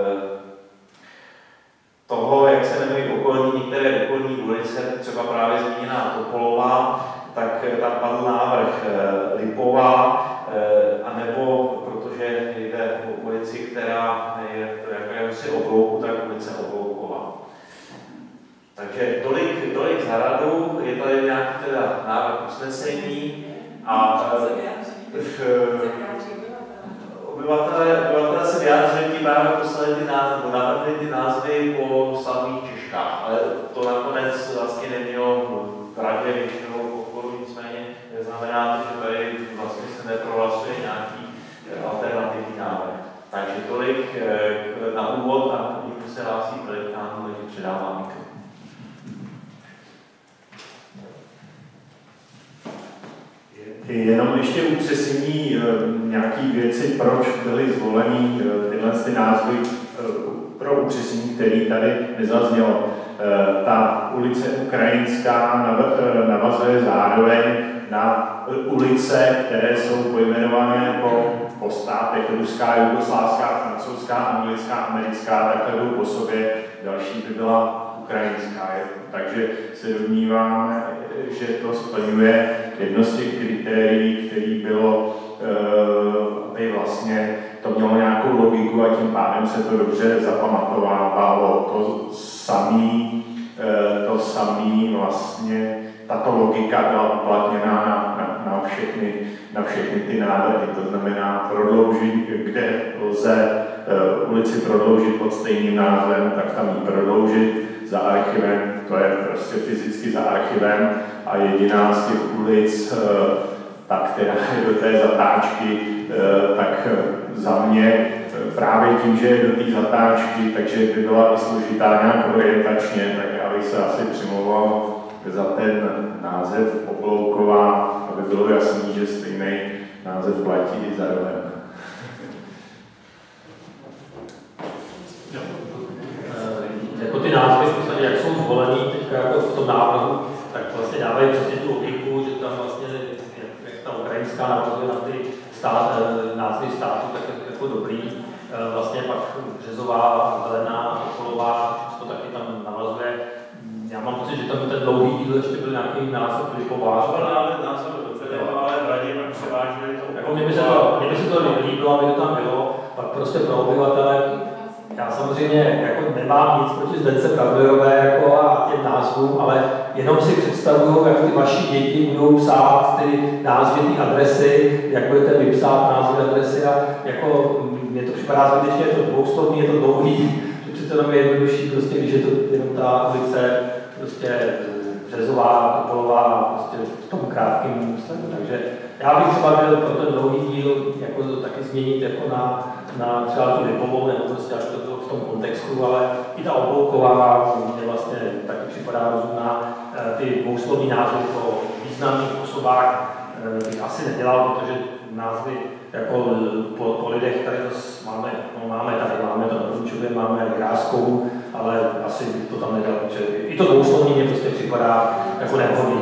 toho, jak se jmenují okolní, některé okolní ulice, třeba právě zmíněná Topolová, tak tam padl návrh Lipová, anebo, protože jde o ulici, která je v jakéhosi oblouku, tak ulice Oblouková. Takže tolik, tolik za radu, je tady nějaký teda návrh usnesení a obyvatelé, obyvatelé se vyjádřili, tím právě poslali ty názvy, navrhli ty názvy po slavných Češkách, ale to nakonec vlastně nemělo v radě většinou podporu, nicméně neznamená to, že tady vlastně se neprohlasuje nějaký alternativní návrh. Takže tolik na úvod a někdo se hlásí Pelikánů, takže předávám mikrofon. Jenom ještě upřesnění nějaký věci, proč byly zvoleny tyhle ty názvy pro upřesnění, který tady nezaznělo. Ta ulice Ukrajinská navazuje zároveň na ulice, které jsou pojmenované po, po státech, ruská, jugoslávská, francouzská, anglická, americká, takhle jdou po sobě, další by byla ukrajinská. Takže se domníváme, že to splňuje jedno z těch kritérií, který bylo, aby vlastně to mělo nějakou logiku a tím pádem se to dobře zapamatovávalo. To samý, to samý vlastně, tato logika byla uplatněna na, na, na, všechny, na všechny ty návrhy. To znamená prodloužit, kde lze ulici prodloužit pod stejným názvem, tak tam ji prodloužit. Za archivem, to je prostě fyzicky za archivem a jediná z těch ulic, ta, která je do té zatáčky, tak za mě právě tím, že je do té zatáčky, takže by byla i složitá nějak orientačně, tak já bych se asi přimlouval za ten název Oblouková, aby bylo jasný, že stejný název platí i za rohem. Jako ty názvy, v podstatě, jak jsou zvolený teďka jako v tom návrhu, tak vlastně dávají přesně tu logiku, že tam vlastně, jak, jak ta ukrajinská navazuje na ty stát, názvy států, tak je jako dobrý. Vlastně pak Březová, Zelená, Okolová, to taky tam navazuje. Já mám pocit, že tam ten dlouhý díl ještě byl nějaký název Lipová. To byl název Lipová, ale v radě pak převážili to. Jako mně by se to, mě by se to líbilo, aby to tam bylo, pak prostě pro obyvatele. Já samozřejmě jako nemám nic proti Zdence Pravdorové jako a těm názvům, ale jenom si představuju, jak ty vaši děti budou psát ty názvy, ty adresy, jak budete vypsát názvy adresy a jako mně to připadá zbytečně, je to dvouslovný, je to dlouhý, že přece jenom je jednodušší, prostě, když je to jenom ta ulice prostě Březová, Topolová, prostě v tom krátkém úsledu. Takže já bych třeba měl pro ten dlouhý díl jako to taky změnit jako na, na třeba tu Lipovou, nebo prostě až to bylo v tom kontextu, ale i ta Oblouková mě vlastně taky připadá rozumná. Ty dvouslovní názvy po významných osobách bych asi nedělal, protože názvy jako po, po lidech tady zase máme, no máme tady, máme to na Brunčově, máme Gráskou, ale asi bych to tam nedal, protože i to dvouslovní mě prostě připadá jako nevhodný.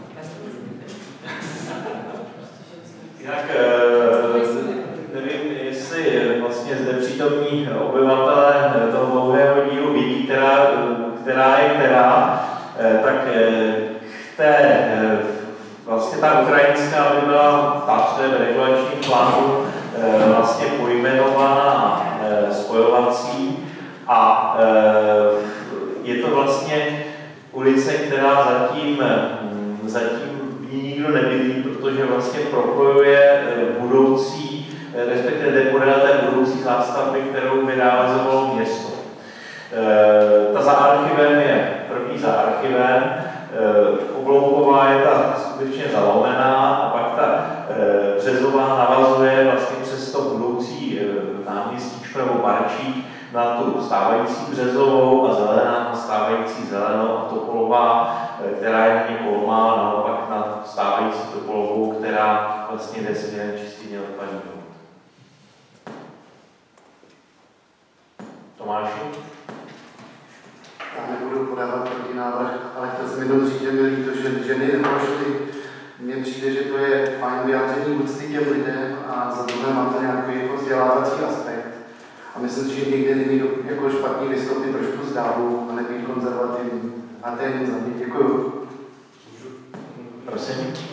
Jinak nevím, jestli vlastně zde přítomní obyvatelé toho dlouhého dílu vidí, která, která je která, tak k té vlastně ta ukrajinská by byla ta, co je v regulačním plánu vlastně pojmenovaná spojovací a je to vlastně ulice, která zatím, zatím nikdo nebydlí, protože vlastně propojuje budoucí, respektive jde podél té budoucí zástavby, kterou by realizovalo město. Ta za archivem je první za archivem, Oblouková je ta skutečně zalomená a pak ta Březová navazuje vlastně přes to budoucí náměstíčko nebo barčík na tu stávající Březovou a Zelená na stávající Zelenou a Topolová, která je nyní Polmá, naopak na stávající Topolovou, která vlastně jde směrem Čistý odpadní vod. Tomáši? Já nebudu podávat protinávrh, ale chtěl jsem jenom říct, že mi líto, že ženy neprošly. Mně přijde, že to je fajn vyjádření úcty těm lidem a za druhé má to nějaký jako vzdělávací aspekt. A myslím si, že někdy není jako špatný vystoupit trošku z dávu a nebýt konzervativní. A to je jen za mě. Děkuju. Prosím.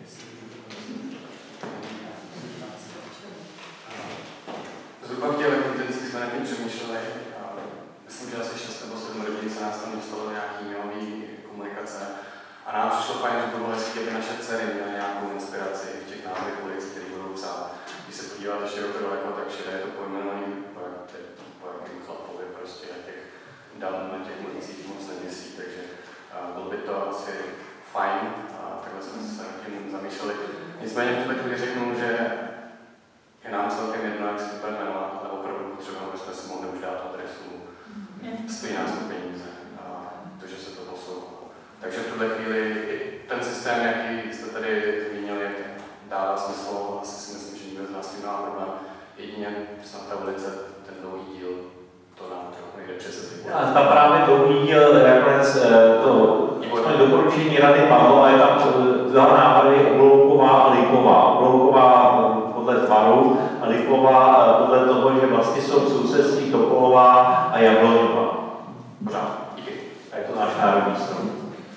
Zhruba v těch intencích jsme nevím přemýšleli. Myslím, že asi šest nebo sedm lidí se nás tam dostalo do nějaký e-mailový komunikace. A nám přišlo fajn, že to bylo hezky, aby naše dcery měly nějakou inspiraci v těch návrhech ulic, které budou psát. Když se podíváte široko daleko, tak všude je to pojmenovaný po jakým chlapovi, prostě na těch dal na těch ulicích moc neměsí, takže uh, byl by to asi fajn a takhle jsme se nad tím zamýšleli. Nicméně v tuhle chvíli řeknu, že je nám celkem jedno, jak se to bude jmenovat, ale opravdu potřebujeme, aby jsme si mohli už dát adresu. Stojí nás to peníze, a to, že se to posouvá. Takže v tuhle chvíli ten systém, jaký jste tady zmínili, dává smysl, asi si myslím, že nikdo z nás tím nemá problém. Jedině snad ta ulice, ten dlouhý díl, to nám trochu nejde přes se. A ta právě dlouhý díl, nakonec to doporučení Rady padlo a je tam dva návrhy, Oblouková a Lipová. Oblouková podle tvaru a Lipová podle toho, že vlastně jsou v sousedství Topolová a Jabloňová. Pořád. Díky. A je to náš národní strom.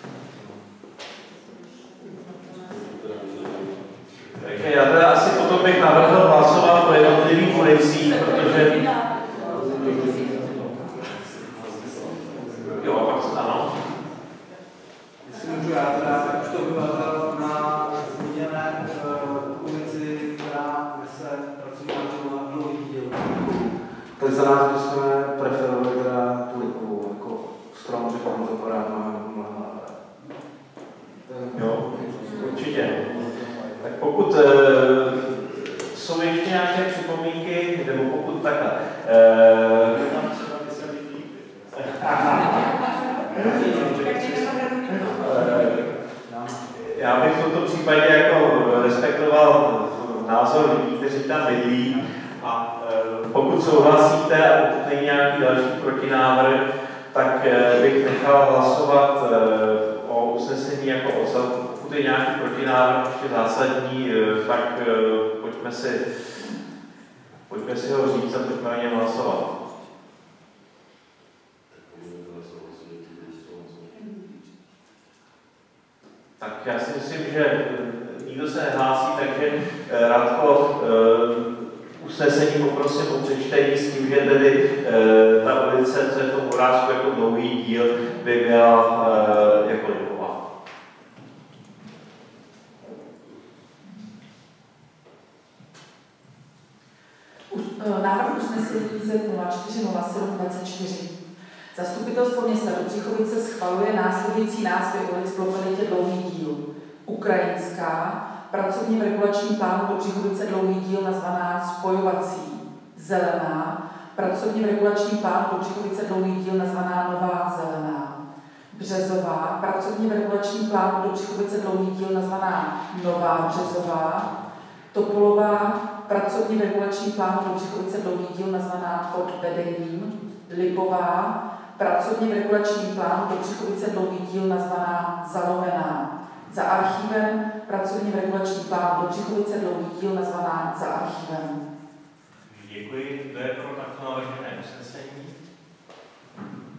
Takže já teda asi potom bych navrhl hlasovat po jednotlivých ulicích, protože... Jo, a pak ano. Jestli můžu já teda, tak už to obyvatel na zmíněné uh, ulici, která nese pracovní na dlouhý díl. Tak za nás bychom preferovali teda tu Lipovou, jako strom, že tam to parádná nebo Jo, určitě. Tak pokud e, jsou ještě nějaké připomínky, nebo pokud takhle. E, já bych v tomto případě jako respektoval názor lidí, kteří tam bydlí a e, pokud souhlasíte a pokud není nějaký další protinávrh, tak e, bych nechal hlasovat e, o usnesení jako o celku. Pokud je nějaký protinávrh ještě zásadní, e, tak e, pojďme si, pojďme si ho říct a pojďme na něm hlasovat. Tak já si myslím, že nikdo se nehlásí, takže Radko, usnesení poprosím o přečtení s tím, že tedy ta ulice, co je v tom obrázku jako dlouhý díl, by byla jako Lipová. Návrh usnesení Z nula čtyři nula sedm dvacet čtyři. Zastupitelstvo města Dobřichovice schvaluje následující názvy ulic v lokalitě Dlouhý díl. Ukrajinská, pracovně v regulačním plánu Dobřichovice Dlouhý díl nazvaná Spojovací. Zelená, pracovně v regulačním plánu Dobřichovice Dlouhý díl nazvaná Nová Zelená. Březová, pracovně v regulačním plánu Dobřichovice Dlouhý díl nazvaná Nová Březová. Topolová, pracovně v regulačním plánu Dobřichovice Dlouhý díl nazvaná Pod vedením. Lipová, pracovně v regulačním plánu Dobřichovice Dlouhý díl nazvaná Zalomená. Za archivem, pracovně v regulačním plánu Dobřichovice Dlouhý díl nazvaná Za archivem. Děkuji. Kdo je pro takto navržené usnesení?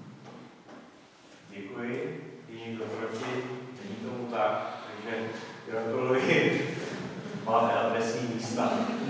Děkuji. Je někdo proti? Není tomu tak. Takže Gratuluji. Máme adresní místa.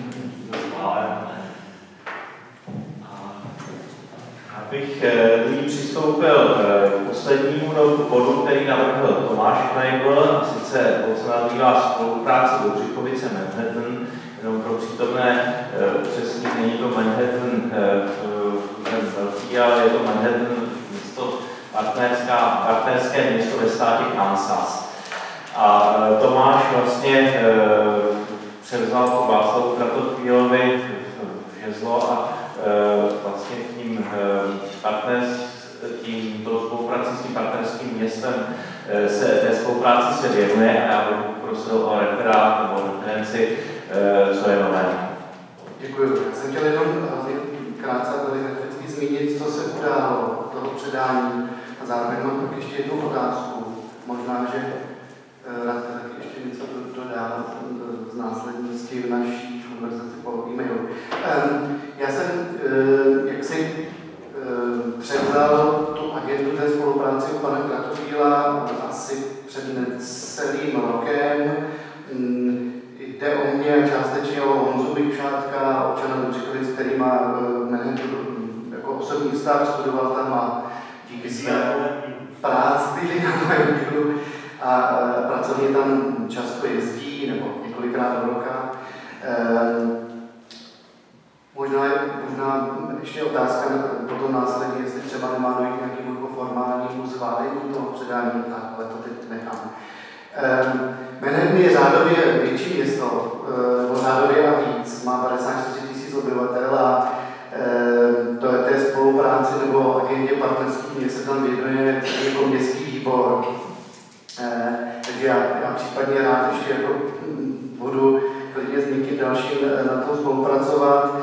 Abych nyní přistoupil k poslednímu bodu, který navrhl Tomáš Knajbl, a sice ocenává spolupráci Dobřichovice Manhattan. Jenom pro přítomné upřesnění, není to Manhattan ten velký, ale je to Manhattan město, partnerské město ve státě Kansas. A Tomáš vlastně převzal po Václavu Kratochvílovi žezlo a vlastně tím partners, tím tou spoluprací s tím partnerským městem se té spolupráci se věnuje a já bych poprosil o referát nebo referenci, co je nové. Děkuji. Já jsem chtěl jenom krátce telegraficky zmínit, co se událo toho předání a zároveň mám tak ještě jednu otázku. Možná, že rád taky ještě něco dodám z následnosti v naší konverzaci po e-mailu. Já jsem jaksi převzal tu agendu té spolupráci u pana Kratochvíla asi před necelým rokem. Jde o mě částečně o Honzu Mikšátka, občana Dobřichovic, který má jako osobní vztah, studoval tam a díky své práci na mém dílu a pracovně tam často jezdí, nebo několikrát do roka. Možná, možná ještě otázka potom následně, jestli třeba nemá dojít k nějakému formálnímu schválení toho předání, tak, ale to teď nechám. Manhattan je řádově větší město, nebo řádově a víc, má padesát čtyři tisíc obyvatel a to je té spolupráci nebo agendě partnerských měst se tam věnuje jako městský výbor. Takže já, já případně rád ještě jako budu klidně s někým dalším na tom spolupracovat.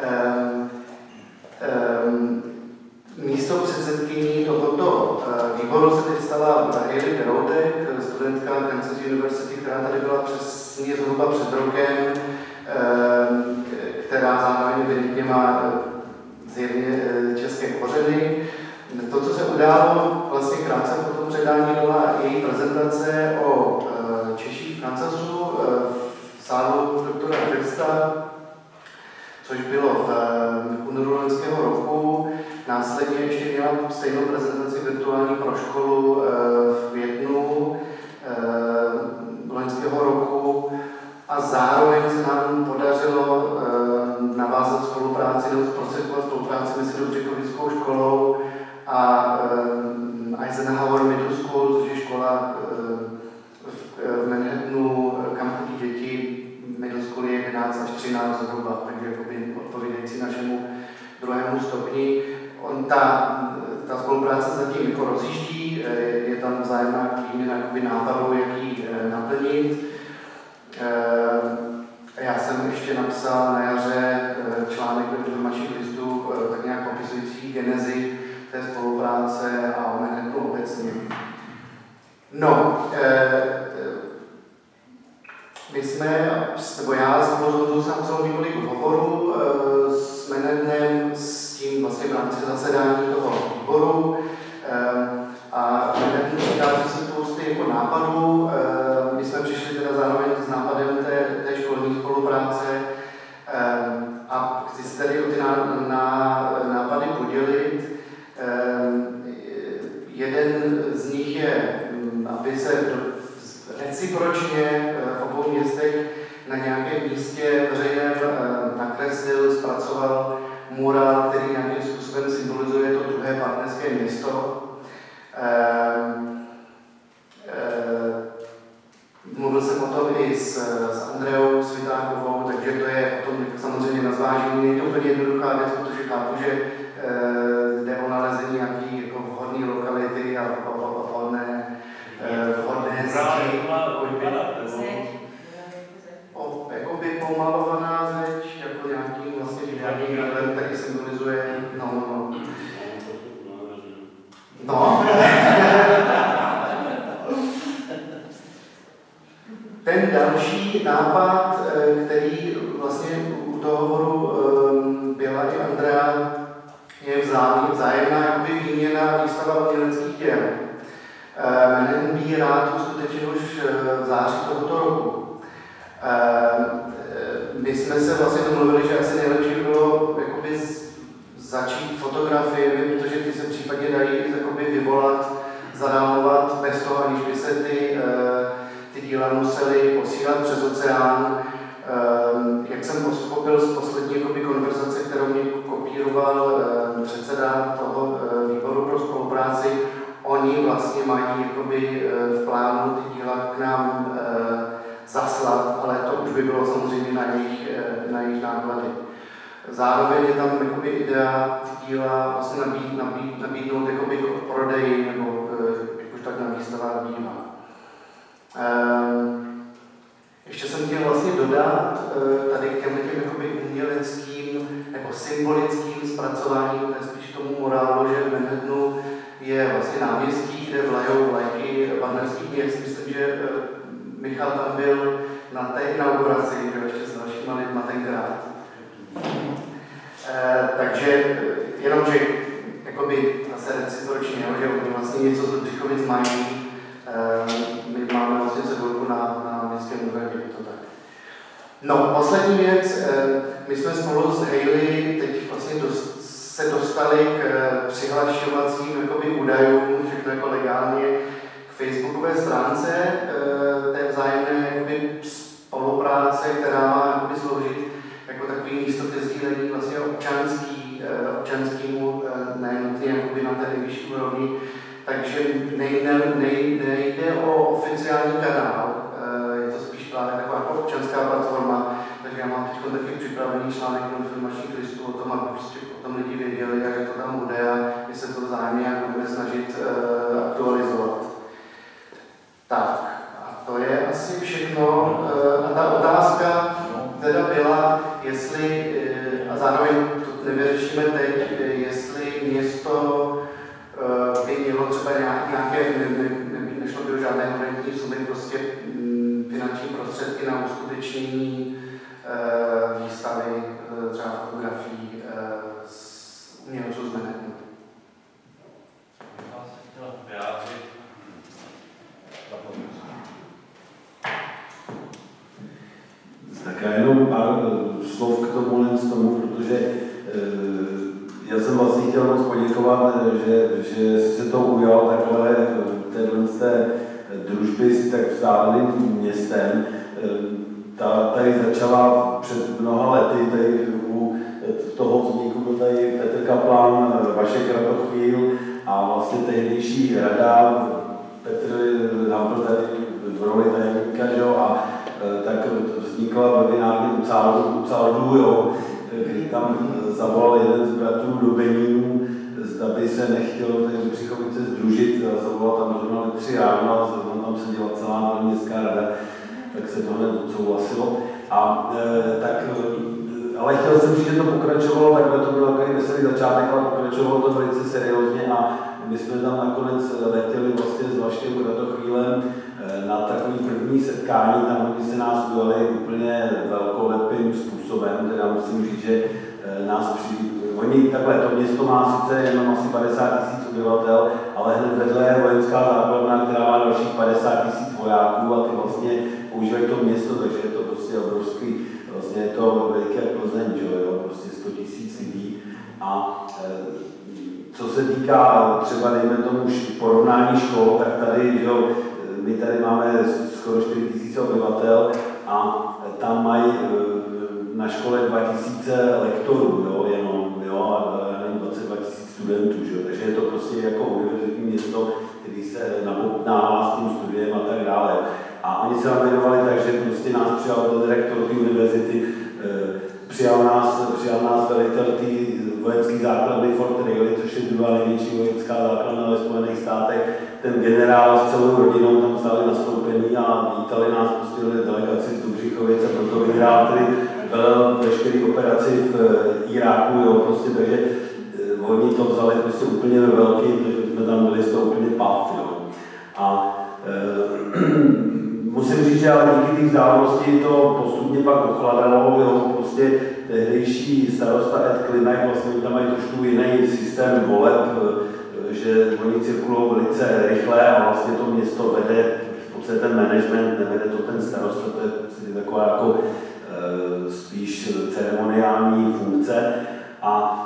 Místo předsedkyní tohoto výboru se teď stala Hayley Deroutek, studentka Kansas University, která tady byla přesně zhruba před rokem, která zároveň evidentně má zjevně české kořeny. To, co se událo vlastně krátce po tom předání, byla její prezentace o Češích v Kansasu v sálu doktora Krista, což bylo v únoru loňského roku. Následně ještě měla stejnou prezentaci virtuální pro školu v květnu loňského roku a zároveň se nám podařilo navázat spolupráci nebo zprostředkovat spolupráci mezi Dobřichovickou školou a Eisenhower Middle School, což je škola v Manhattanu, kam chodí děti. Middle school je jedenáct až třináct zhruba, takže jakoby odpovídající našemu druhému stupni. On ta, ta spolupráce zatím jako rozjíždí, je tam vzájemná výměna nápadů, jak ji naplnit. Já jsem ještě napsal na jaře článek do informačních listů, tak nějak popisující genezi té spolupráce a o Manhattanu obecně. No, my jsme, nebo já s Honzou jsem psal několik hovorů s Manhattanem, s tím vlastně v rámci zasedání toho výboru a Manhattan přichází si spousty jako nápadů. My jsme přišli teda zároveň s nápadem té, té školní spolupráce a chci se tady o ty ná, ná, nápady podělit. Jeden z nich je, aby se recipročně v obou městech na nějakém místě veřejném nakreslil, zpracoval mural, který nějakým způsobem symbolizuje to druhé partnerské město. Mluvil jsem o tom i s, s Andreou Svitákovou, takže to je o tom samozřejmě na zvážení. Je to úplně jednoduchá věc, protože chápu, že jde o nalezení nějaký jako vhodné lokality a vhodné vhodné zdi. Jakoby pomalovaná zeď, jako nějaký vlastně výhradní výhled, který symbolizuje, no, no, no. No. Ten další nápad, který vlastně u toho hovoru byla i Andrea, je vzájemná jakoby výměna výstava uměleckých děl. Manhattan Beer uskutečnil už v září tohoto roku. My jsme se vlastně domluvili, že asi nejlepší bylo jakoby začít fotografiemi, protože ty se případně dají jakoby vyvolat, zadálovat bez toho, aniž by se ty, ty díla musely posílat přes oceán. Jak jsem pochopil z poslední jakoby konverzace, kterou mě kopíroval předseda toho výboru pro spolupráci, oni vlastně mají jakoby v plánu ty díla k nám zaslat, ale to už by bylo samozřejmě na jejich, na jejich náklady. Zároveň je tam jakoby idea díla vlastně nabít, nabít, nabídnout jakoby k prodeji nebo jakož tak na výstavách díla. Ještě jsem chtěl vlastně dodat tady k těm jakoby uměleckým nebo symbolickým zpracováním, to je spíš tomu morálu, že v Manhattanu je vlastně náměstí, kde vlajou vlajky partnerských měst. Myslím, že Michal tam byl na té inauguraci, že ještě s dalšíma lidma tenkrát. E, takže jenom, že jakoby zase recipročně, že oni vlastně něco z Oldřichovic mají, e, my máme vlastně cedulku na, na městském úřadě, to tak. No, poslední věc, e, my jsme spolu s Hayley teď vlastně dost, se dostali k přihlašovacím jakoby údajům, všechno jako legálně, k facebookové stránce té vzájemné jakoby spolupráce, která má jakoby sloužit jako takový místo ke sdílení vlastně občanský, občanskému, nenutně jakoby na té nejvyšší úrovni. Takže nejde, nejde, nejde o oficiální kanál, je to spíš právě taková jako občanská platforma, takže já mám teď taky připravený článek na informačních listů o tom, aby prostě o tom lidi věděli, jak to tam bude a my se to vzájemně budeme snažit uh, aktualizovat. Tak, a to je asi všechno. Uh, a ta otázka teda byla, jestli, uh, a zároveň to nevyřešíme teď, jestli město uh, by mělo třeba nějaké, ne, ne, ne, nešlo by o žádné horentní sumy, prostě um, finanční prostředky na uskutečnění uh, výstavy, uh, třeba fotografií uh, z umělců z Manhattanu. Tak já jenom pár slov k tomu, jen z tomu, protože e, já jsem vlastně chtěl moc poděkovat, že, že jsi se to ujal takhle téhle z té družby s tak vzdáleným městem. E, ta tady začala před mnoha lety, tady u toho vzniku byl tady Petr Kaplan, Vašek Kratochvíl a vlastně tehdejší rada, Petr Hampl tady v roli tajemníka, a tak vznikla webinární Ucaldu, jo, kdy tam zavolal jeden z bratrů do Benínu, zda by se nechtělo tady do Oldřichovice sdružit, zavolal tam zrovna ve tři ráno a zrovna tam seděla celá městská rada, tak se to hned odsouhlasilo. A e, tak, ale chtěl jsem říct, že to pokračovalo, takhle to byl takový veselý začátek, ale pokračovalo to velice seriózně a my jsme tam nakonec letěli vlastně s Vaškem Kratochvílem na takový první setkání, tam oni se nás ujali úplně velkolepým způsobem, teda musím říct, že nás při... Oni takhle, to město má sice jenom asi padesát tisíc obyvatel, ale hned vedle je vojenská základna, která má dalších padesát tisíc vojáků a ty vlastně používají to město, takže je to prostě obrovský, vlastně je to veliké Plzeň, že jo, prostě sto tisíc lidí. A co se týká třeba, dejme tomu, porovnání škol, tak tady, že jo, my tady máme skoro čtyři tisíce obyvatel a tam mají na škole dva tisíce lektorů, jo, jenom, jo, a dvacet dva tisíc studentů, že jo, takže je to prostě jako univerzitní město, který se nabobtnává s tím studiem a tak dále. A oni se nám věnovali tak, že prostě nás přijal ten rektor té univerzity, přijal nás, přijal nás velitel té vojenské základny Fort Riley, což je druhá největší vojenská základna ve Spojených státech. Ten generál s celou rodinou tam stáli nastoupení a vítali nás, pustili delegaci z Oldřichovic a proto vyhrál tedy velel veškerý operaci v Iráku, jo, prostě, takže oni to vzali prostě úplně ve velký, takže jsme tam byli z toho úplně pav, jo. A e, musím říct, že ale díky té vzdálenosti to postupně pak ochladalo, jo, prostě tehdejší starosta Ed Klimek, vlastně tam mají trošku jiný systém voleb, že oni cirkulují velice rychle a vlastně to město vede, v podstatě ten management, nevede to ten starosta, to je taková jako spíš ceremoniální funkce. A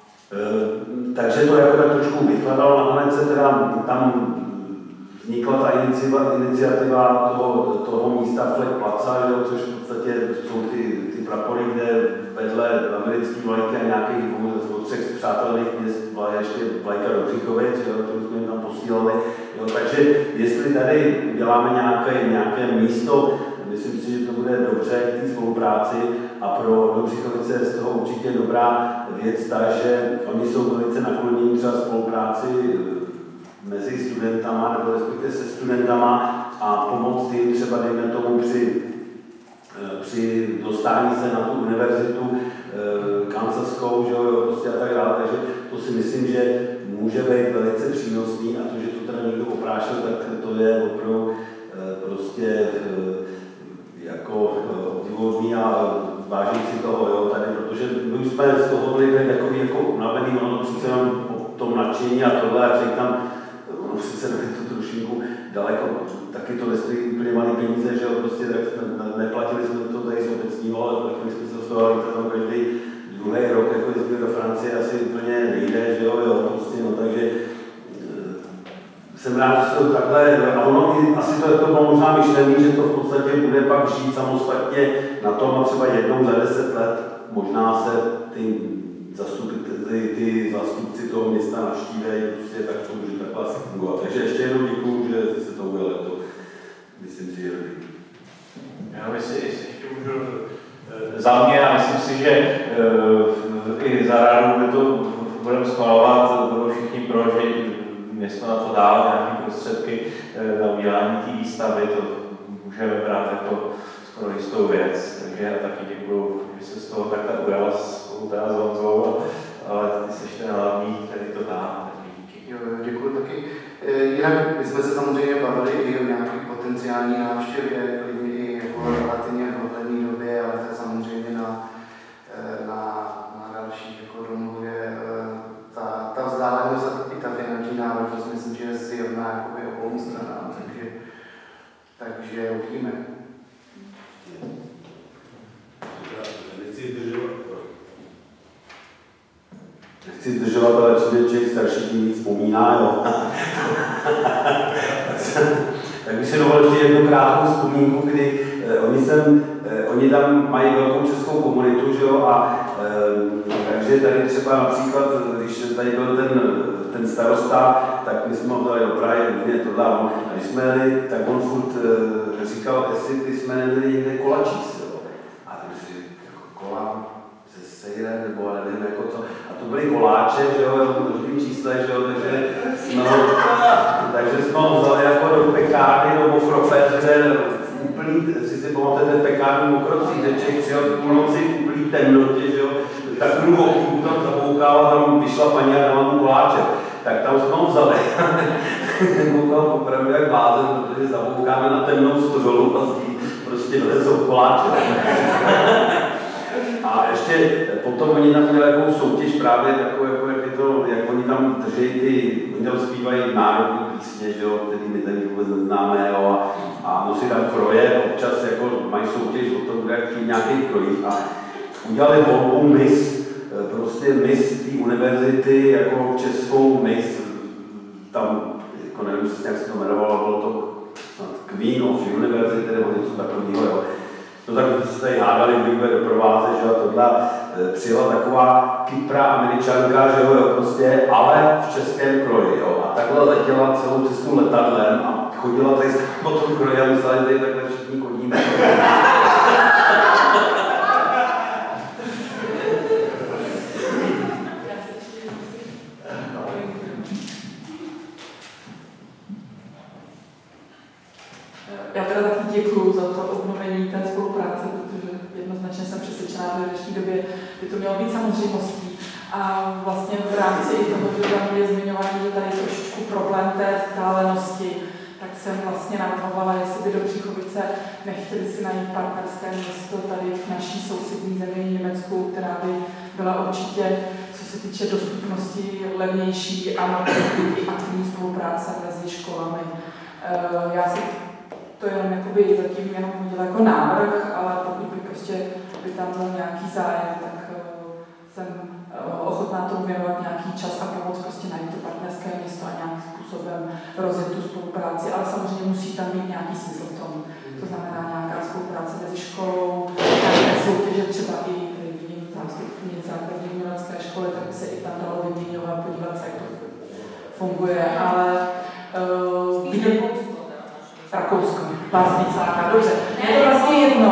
takže to jako tak trošku vykladal, nakonec se teda tam vznikla ta iniciativa toho, toho místa Flag Plaza, že, což v podstatě jsou ty, ty prapory, kde vedle americké vlajky a nějakých dvou, třech přátelných měst byla ještě vlajka do Břichovic, kterou jsme tam posílali. Jo, takže jestli tady uděláme nějaké, nějaké místo, myslím si, že to bude dobře k té spolupráci a pro Dobřichovice je z toho určitě dobrá věc ta, že oni jsou velice naklonění třeba spolupráci mezi studentama nebo respektive se studentama a pomoct jim třeba dejme tomu při, při dostání se na tu univerzitu kansaskou, že jo, prostě a tak dále. Takže to si myslím, že může být velice přínosný a to, že to teda někdo oprášil, tak to je opravdu prostě jako obdivuhodný a vážím si toho, jo, tady, protože my už jsme z toho byli takový jako unavený, ono přece jenom po tom nadšení a tohle, a člověk tam, ono přece je to trošinku daleko, taky to nestojí úplně malý peníze, že jo, prostě tak ne, neplatili jsme to tady z obecního, ale platili jsme se z toho, ale tam každý druhý rok, jako jezdili do Francie, asi úplně nejde, že jo, jo, prostě, no, takže jsem rád, že se to takhle, a ono i, asi to, to bylo možná myšlený, že to v podstatě bude pak žít samostatně na tom a třeba jednou za deset let možná se ty, ty, ty zástupci toho města navštívají, prostě tak to může takhle asi fungovat. Takže ještě jednou děkuju, že se to udělali, to myslím si, že dobrý. Já myslím, jestli ještě můžu za mě, a myslím si, že uh, i za rádu by to budeme schvalovat, budou všichni pro, že město na to dává nějaké prostředky na udělání té výstavy, to můžeme brát jako skoro jistou věc. Takže já taky děkuju, že se z toho takhle ujala spolu teda s Honzou, ale ty jsi ten hlavní, který to dá. Jo, děkuju taky. Jinak my jsme se samozřejmě bavili i o nějaké potenciální návštěvě, klidně i jako relativně hodné době, ale to je samozřejmě na, na, na další jako domluvě. Ta, ta vzdálenost a i ta finanční náročnost, myslím, že je zjevná jakoby obou stranám, takže, takže uvidíme. Nechci zdržovat, ale čím člověk starší, tím víc vzpomíná, jo. Tak bych si dovolil ještě jednu krátkou vzpomínku, kdy eh, oni, sem, eh, oni tam mají velkou českou komunitu, že jo, a eh, takže tady třeba například, když tady byl ten, ten starosta, tak my jsme ho dali do Prahy, různě tohle, a když jsme jeli, tak on furt eh, říkal, jestli ty jsme neměli někde kola číst, jo. A ty si jako kola se sejrem, nebo nevím, jako co. A to byly koláče, že jo, různým čísle, že jo, takže jsme ho, takže jsme ho vzali jako do pekárny, do Mofrofet, kde úplný, si si pamatujete pekárnu Mokrocí, že člověk přijel v půlnoci v úplný temnotě, že jo, takovou okýbu tam zaboukal a tam vyšla paní a dala mu koláče. Tak tam jsme ho vzali. Ten koukal opravdu jak blázen, protože zaboukáme na temnou stodolu a zdi prostě vlezou koláče. A ještě potom oni tam měli takovou soutěž právě takovou, jako, jak, je to, jak oni tam drží ty, oni tam zpívají národní písně, že jo, který my tady vůbec neznáme, jo, a, a nosí tam kroje, občas jako mají soutěž o tom, jak v nějakých krojích. A udělali volbu Miss, prostě Miss té univerzity, jako českou Miss, tam, jako nevím, jak se to jmenovalo, bylo to snad Queen of University nebo něco takového, jo. To tak se tady hádali, kdy bude doprovázet, že jo, tohle přijela taková Kypra Američanka, že jo, prostě, ale v českém kroji, jo, a takhle letěla celou cestu letadlem a chodila tady po tom kroji a mysleli, že tady takhle všichni chodíme. Já teda taky děkuju za to obnovení té spolupráce, protože jednoznačně jsem přesvědčená, že v dnešní době by to mělo být samozřejmostí. A vlastně v rámci toho, že tam je zmiňovaný, že tady je trošičku problém té vzdálenosti, tak jsem vlastně navrhovala, jestli by Dobřichovice nechtěli si najít partnerské město tady v naší sousední zemi Německu, která by byla určitě, co se týče dostupnosti levnější a aktivní spolupráce mezi školami. Já si to jenom jakoby zatím jenom udělal jako návrh, ale pokud by prostě by tam byl nějaký zájem, tak jsem ochotná tomu věnovat nějaký čas a pomoct prostě najít to partnerské město a nějakým způsobem rozjet tu spolupráci, ale samozřejmě musí tam být nějaký smysl v tom. To znamená nějaká spolupráce mezi školou, nějaké soutěže třeba i vidím zástupkyně základní umělecké školy, tak by se i tam dalo vyměňovat, podívat se, jak to funguje, ale uh, vidím Rakousko, Pásnicáka, dobře, je to vlastně jedno.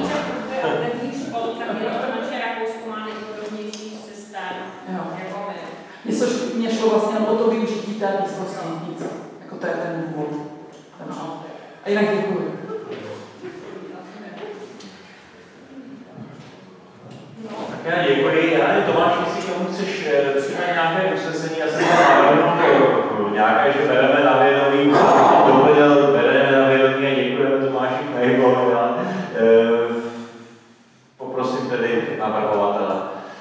Mně šlo vlastně o to využití té místnosti, nic. Jako to je ten důvod. A jinak děkuji. Tak já děkuji. Já nevím, Tomáš, jestli k tomu chceš přidat nějaké usnesení, já jsem tam nějaké, že bereme na vědomí, dovedel, bereme na vědomí a děkujeme Tomáši Kajbovi. Poprosím tedy navrhovatele.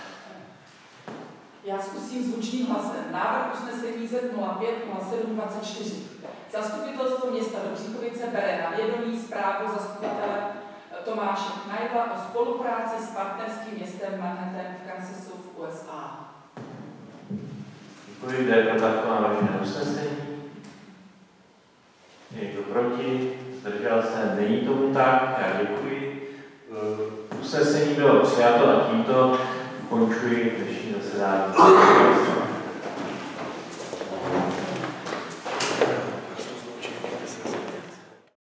Já zkusím zvučným hlasem. Návrh usnesení Z nula pět nula sedm dvacet čtyři. Zastupitelstvo města Dobříchovice bere na vědomí zprávu zastupitele Tomáše Knajdla o spolupráci s partnerským městem Manhattan v Kansasu v U S A. Děkuji, jde pro takto navržené usnesení. Někdo proti? Zdržel se? Není tomu tak? Já děkuji. Usnesení bylo přijato a tímto ukončuji dnešní zasedání.